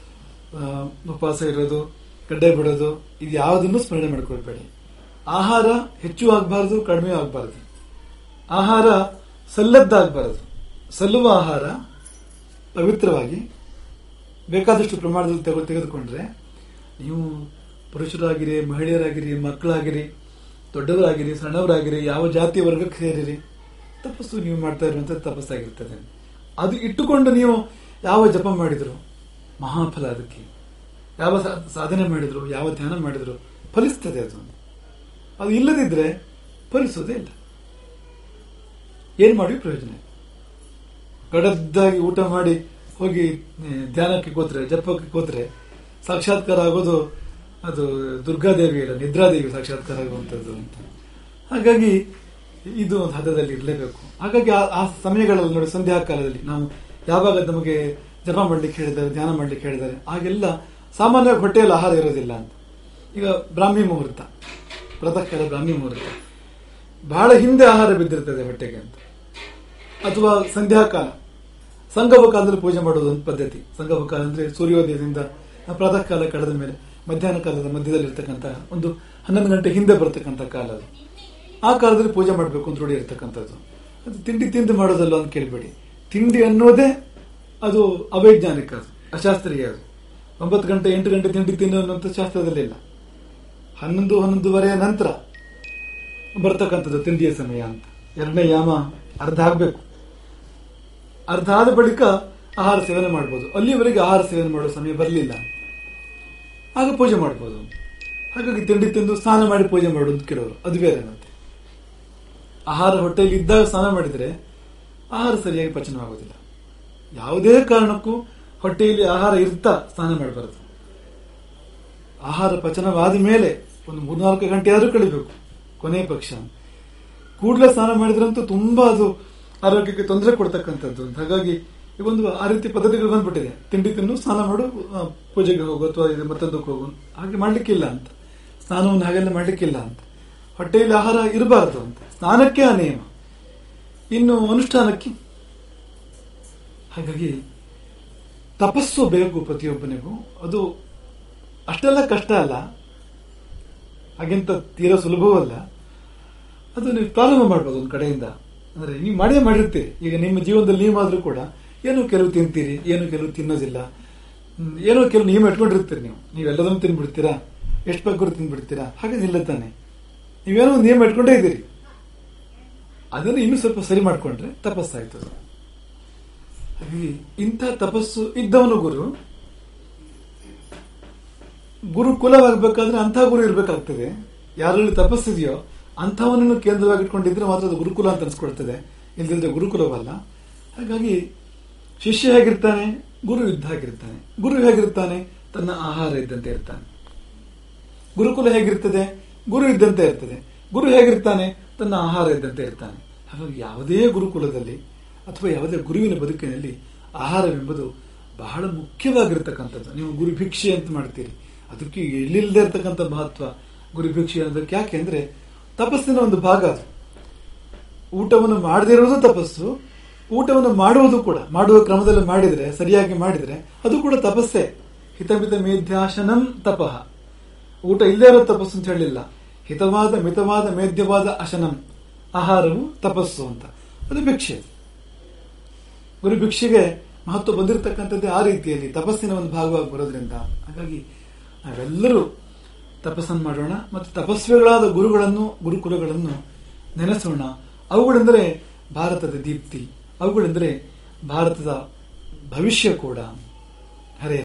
ಉಪವಾಸ ಇರೋದು, ಗಡ್ಡೆ ಬಿಡೋದು, ಇದು ಯಾವುದನ್ನು ಸ್ಮರಣೆ ಮಾಡ್ಕೊಳ್ಬೇಡಿ. ಆಹಾರ ಹೆಚ್ಚು ಆಗಬಾರದು, ಕಡಿಮೆ ಆಗಬಾರದು. ಆಹಾರ ಸಲ್ಲದ್ದಾಗಬಾರದು. ಸಲ್ಲುವ ಆಹಾರ ಪವಿತ್ರವಾಗಿ ಬೇಕಾದಷ್ಟು ಪ್ರಮಾಣದಲ್ಲಿ ತೆಗೆ ತೆಗೆದುಕೊಂಡ್ರೆ ನೀವು ಪುರುಷರಾಗಿರಿ, ಮಹಿಳೆಯರಾಗಿರಿ, ಮಕ್ಕಳಾಗಿರಿ, ದೊಡ್ಡವರಾಗಿರಿ, ಸಣ್ಣವರಾಗಿರಿ, ಯಾವ ಜಾತಿ ವರ್ಗಕ್ಕೆ ಸೇರಿರಿ, ತಪಸ್ಸು ನೀವು ಮಾಡ್ತಾ ಇರುವಂತಹ ತಪಸ್ಸಾಗಿರ್ತದೆ. ಅದು ಇಟ್ಟುಕೊಂಡು ನೀವು ಯಾವ ಜಪ ಮಾಡಿದ್ರು ಮಹಾಫಲ, ಅದಕ್ಕೆ ಯಾವ ಸಾಧನೆ ಮಾಡಿದ್ರು, ಯಾವ ಧ್ಯಾನ ಮಾಡಿದ್ರು ಫಲಿಸ್ತದೆ. ಅದು ಅದು ಇಲ್ಲದಿದ್ರೆ ಫಲಿಸೋದೇ ಇಲ್ಲ. ಏನ್ ಮಾಡಿ ಪ್ರಯೋಜನ? ಗಡದ್ದಾಗಿ ಊಟ ಮಾಡಿ ಹೋಗಿ ಧ್ಯಾನಕ್ಕೆ ಕೂತ್ರೆ, ಜಪಕ್ಕೆ ಕೂತ್ರೆ ಸಾಕ್ಷಾತ್ಕಾರ ಆಗೋದು ಅದು ದುರ್ಗಾದೇವಿ ಇಲ್ಲ, ನಿದ್ರಾದೇವಿ ಸಾಕ್ಷಾತ್ಕಾರ ಆಗುವಂಥದ್ದು ಅಂತ. ಹಾಗಾಗಿ ಇದು ಒಂದು ಹದದಲ್ಲಿ ಇರಲೇಬೇಕು. ಹಾಗಾಗಿ ಆ ಸಮಯಗಳಲ್ಲಿ ನೋಡಿ, ಸಂಧ್ಯಾ ಕಾಲದಲ್ಲಿ ನಾವು ಯಾವಾಗ ನಮಗೆ ಜಪ ಮಾಡ್ಲಿಕ್ಕೆ ಹೇಳಿದ್ದಾರೆ, ಧ್ಯಾನ ಮಾಡ್ಲಿಕ್ಕೆ ಹೇಳಿದ್ದಾರೆ, ಆಗೆಲ್ಲ ಸಾಮಾನ್ಯವಾಗಿ ಹೊಟ್ಟೆಯಲ್ಲಿ ಆಹಾರ ಇರೋದಿಲ್ಲ ಅಂತ. ಈಗ ಬ್ರಾಹ್ಮಿ ಮುಹೂರ್ತ, ಪ್ರಾತಃ ಕಾಲ ಬ್ರಾಹ್ಮಿ ಮುಹೂರ್ತ, ಬಹಳ ಹಿಂದೆ ಆಹಾರ ಬಿದ್ದಿರ್ತದೆ ಹೊಟ್ಟೆಗೆ ಅಂತ. ಅಥವಾ ಸಂಧ್ಯಾಕಾಲ, ಸಂಗಮ ಕಾಲದಲ್ಲಿ ಪೂಜೆ ಮಾಡೋದು ಒಂದು ಪದ್ಧತಿ. ಸಂಗಮ ಕಾಲ ಅಂದ್ರೆ ಸೂರ್ಯೋದಯದಿಂದ ಪ್ರಾತಃ ಕಾಲ ಕಳೆದ ಮೇಲೆ ಮಧ್ಯಾಹ್ನ ಕಾಲದ ಮಧ್ಯದಲ್ಲಿ ಇರ್ತಕ್ಕಂಥ ಒಂದು ಹನ್ನೊಂದು ಗಂಟೆ ಹಿಂದೆ ಬರ್ತಕ್ಕಂಥ ಕಾಲ ಅದು. ಆ ಕಾಲದಲ್ಲಿ ಪೂಜೆ ಮಾಡಬೇಕು ಅಂತ ರೂಢಿ ಇರ್ತಕ್ಕಂಥದ್ದು. ಅದು ತಿಂಡಿ ತಿಂದು ಮಾಡೋದಲ್ಲ ಅಂತ ಕೇಳಬೇಡಿ. ತಿಂಡಿ ಅನ್ನೋದೇ ಅದು ಅವೈಜ್ಞಾನಿಕ, ಅದು ಅಶಾಸ್ತ್ರೀಯ. ಅದು ಒಂಬತ್ತು ಗಂಟೆ ಎಂಟು ಗಂಟೆ ತಿಂಡಿ ತಿನ್ನೋ ಅನ್ನೋಂಥ ಶಾಸ್ತ್ರದಲ್ಲಿ ಇಲ್ಲ. ಹನ್ನೊಂದು ಹನ್ನೊಂದುವರೆಯ ನಂತರ ಬರ್ತಕ್ಕಂಥದ್ದು ತಿಂಡಿಯ ಸಮಯ ಅಂತ. ಎರಡನೇ ಯಾಮ ಅರ್ಧ ಆಗ್ಬೇಕು, ಅರ್ಧ ಆದ ಬಳಿಕ ಆಹಾರ ಸೇವನೆ ಮಾಡಬಹುದು. ಅಲ್ಲಿವರೆಗೆ ಆಹಾರ ಸೇವನೆ ಮಾಡೋ ಸಮಯ ಬರಲಿಲ್ಲ, ಆಗ ಪೂಜೆ ಮಾಡಬಹುದು. ಹಾಗಾಗಿ ತಿಂಡಿ ತಿಂದು ಸ್ನಾನ ಮಾಡಿ ಪೂಜೆ ಮಾಡೋದು ಕೆಲವರು, ಅದು ಬೇರೆ. ಮತ್ತೆ ಆಹಾರ ಹೊಟ್ಟೆಯಲ್ಲಿ ಇದ್ದಾಗ ಸ್ನಾನ ಮಾಡಿದ್ರೆ ಆಹಾರ ಸರಿಯಾಗಿ ಪಚನವಾಗುವುದಿಲ್ಲ. ಯಾವುದೇ ಕಾರಣಕ್ಕೂ ಹೊಟ್ಟೆಯಲ್ಲಿ ಆಹಾರ ಇರ್ತಾ ಸ್ನಾನ ಮಾಡಬಾರದು. ಆಹಾರ ಪಚನವಾದ ಮೇಲೆ ಒಂದು ಮೂರ್ನಾಲ್ಕು ಗಂಟೆ ಆದ್ರೂ ಕಳಿಬೇಕು ಕೊನೆ ಪಕ್ಷ. ಕೂಡಲೇ ಸ್ನಾನ ಮಾಡಿದ್ರಂತೂ ತುಂಬಾ ಅದು ಆರೋಗ್ಯಕ್ಕೆ ತೊಂದರೆ ಕೊಡ್ತಕ್ಕಂಥದ್ದು. ಹಾಗಾಗಿ ಒಂದು ಆ ರೀತಿ ಪದ್ಧತಿಗಳು ಬಂದ್ಬಿಟ್ಟಿದೆ. ತಿಂಡಿ ತಿನ್ನು ಸ್ನಾನ ಮಾಡು, ಪೂಜೆಗೆ ಹೋಗು ಅಥವಾ ಇದು ಮತ್ತೊಂದಕ್ಕೆ ಹೋಗು, ಹಾಗೆ ಮಾಡ್ಲಿಕ್ಕಿಲ್ಲ ಅಂತ. ಸ್ನಾನವನ್ನು ಹಾಗೆಲ್ಲ ಮಾಡ್ಲಿಕ್ಕಿಲ್ಲ ಅಂತ, ಹೊಟ್ಟೆಯಲ್ಲಿ ಆಹಾರ ಇರಬಾರದು ಅಂತ, ಸ್ನಾನಕ್ಕೆ ಆ ನಿಯಮ, ಇನ್ನು ಅನುಷ್ಠಾನಕ್ಕೆ. ಹಾಗಾಗಿ ತಪಸ್ಸು ಬೇಕು ಪ್ರತಿಯೊಬ್ಬನಿಗೂ. ಅದು ಅಷ್ಟೆಲ್ಲ ಕಷ್ಟ ಅಲ್ಲ, ಹಾಗೆಂತ ತೀರಾ ಸುಲಭವಲ್ಲ. ಅದು ನೀವು ಪ್ರಾರಂಭ ಮಾಡ್ಬೋದು ಒಂದು ಕಡೆಯಿಂದ. ಅಂದ್ರೆ ನೀವು ಮಾಡೇ ಮಾಡಿರ್ತೀರಿ. ಈಗ ನಿಮ್ಮ ಜೀವನದಲ್ಲಿ ನೀವಾದ್ರೂ ಕೂಡ ಏನೋ ಕೆಲವು ತಿಂತೀರಿ, ಏನೋ ಕೆಲವು ತಿನ್ನೋದಿಲ್ಲ, ಏನೋ ಕೆಲವು ನಿಯಮ ಇಟ್ಕೊಂಡಿರ್ತೀರಿ. ನೀವು ನೀವೆಲ್ಲದನ್ನು ತಿನ್ಬಿಡ್ತೀರಾ, ಎಷ್ಟು ಬೇಕಾದ್ರೂ ತಿನ್ಬಿಡ್ತೀರಾ, ಹಾಗೆ ನಿಲ್ಲತಾನೆ. ನೀವೇನೋ ಒಂದು ನಿಯಮ ಇಟ್ಕೊಂಡೇ ಇದ್ದೀರಿ. ಅದನ್ನು ಇನ್ನೂ ಸ್ವಲ್ಪ ಸರಿ ಮಾಡ್ಕೊಂಡ್ರೆ ತಪಸ್ಸಾಯ್ತದೆ. ಹಾಗಾಗಿ ಇಂಥ ತಪಸ್ಸು ಇದ್ದವನು ಗುರು. ಗುರುಕುಲವಾಗಬೇಕಾದ್ರೆ ಅಂಥ ಗುರು ಇರಬೇಕಾಗ್ತದೆ. ಯಾರಲ್ಲಿ ತಪಸ್ಸಿದೆಯೋ ಅಂಥವನನ್ನು ಕೇಂದ್ರವಾಗಿ ಇಟ್ಕೊಂಡಿದ್ರೆ ಮಾತ್ರ ಅದು ಗುರುಕುಲ ಅಂತ ಅನ್ಸ್ಕೊಳ್ತದೆ, ಇಲ್ದಿದ್ರೆ ಗುರುಕುಲವಲ್ಲ. ಹಾಗಾಗಿ ಶಿಷ್ಯ ಹೇಗಿರ್ತಾನೆ, ಗುರು ಇದ್ದ ಹಾಗಿರ್ತಾನೆ. ಗುರು ಹೇಗಿರ್ತಾನೆ, ತನ್ನ ಆಹಾರ ಇದ್ದಂತೆ ಇರ್ತಾನೆ. ಗುರುಕುಲ ಹೇಗಿರ್ತದೆ, ಗುರು ಇದ್ದಂತೆ ಇರ್ತದೆ. ಗುರು ಹೇಗಿರ್ತಾನೆ, ತನ್ನ ಆಹಾರ ಇದ್ದಂತೆ ಇರ್ತಾನೆ. ಹಾಗಾಗಿ ಯಾವುದೇ ಗುರುಕುಲದಲ್ಲಿ ಅಥವಾ ಯಾವುದೇ ಗುರುವಿನ ಬದುಕಿನಲ್ಲಿ ಆಹಾರವೆಂಬುದು ಬಹಳ ಮುಖ್ಯವಾಗಿರ್ತಕ್ಕಂಥದ್ದು. ನೀವು ಗುರು ಭಿಕ್ಷೆ ಅಂತ ಮಾಡ್ತೀರಿ, ಅದಕ್ಕೆ ಎಲ್ಲಿಲ್ಲದೆ ಇರತಕ್ಕಂಥ ಮಹತ್ವ ಗುರು ಭಿಕ್ಷೆ ಅನ್ನೋದಕ್ಕೆ. ಯಾಕೆ ಅಂದ್ರೆ ತಪಸ್ಸಿನ ಒಂದು ಭಾಗ ಅದು. ಊಟವನ್ನು ಮಾಡದೇ ಇರುವುದು ತಪಸ್ಸು, ಊಟವನ್ನು ಮಾಡುವುದು ಕೂಡ, ಮಾಡುವ ಕ್ರಮದಲ್ಲಿ ಮಾಡಿದ್ರೆ, ಸರಿಯಾಗಿ ಮಾಡಿದ್ರೆ ಅದು ಕೂಡ ತಪಸ್ಸೇ. ಹಿತಮಿತ ಮೇಧ್ಯಾಶನಂ ತಪಃ. ಊಟ ಇಲ್ಲೇ ಇರೋ ತಪಸ್ಸು ಅಂತ ಹೇಳಿಲ್ಲ. ಹಿತವಾದ ಮಿತವಾದ ಮೇಧ್ಯವಾದ ಅಶನಂ, ಆಹಾರವು ತಪಸ್ಸು ಅಂತ. ಅದು ಭಿಕ್ಷೆ. ಗುರು ಭಿಕ್ಷೆಗೆ ಮಹತ್ವ ಬಂದಿರತಕ್ಕಂಥದ್ದೇ ಆ ರೀತಿಯಲ್ಲಿ ತಪಸ್ಸಿನ ಒಂದು ಭಾಗವಾಗಿ ಬರೋದ್ರಿಂದ. ಹಾಗಾಗಿ ನಾವೆಲ್ಲರೂ ತಪಸ್ಸನ್ನು ಮಾಡೋಣ ಮತ್ತು ತಪಸ್ವಿಗಳಾದ ಗುರುಗಳನ್ನು, ಗುರುಕುಲಗಳನ್ನು ನೆನೆಸೋಣ. ಅವುಗಳೆಂದರೆ ಭಾರತದ ದೀಪ್ತಿ, ಅವುಗಳೆಂದರೆ ಭಾರತದ ಭವಿಷ್ಯ ಕೂಡ. ಹರೇ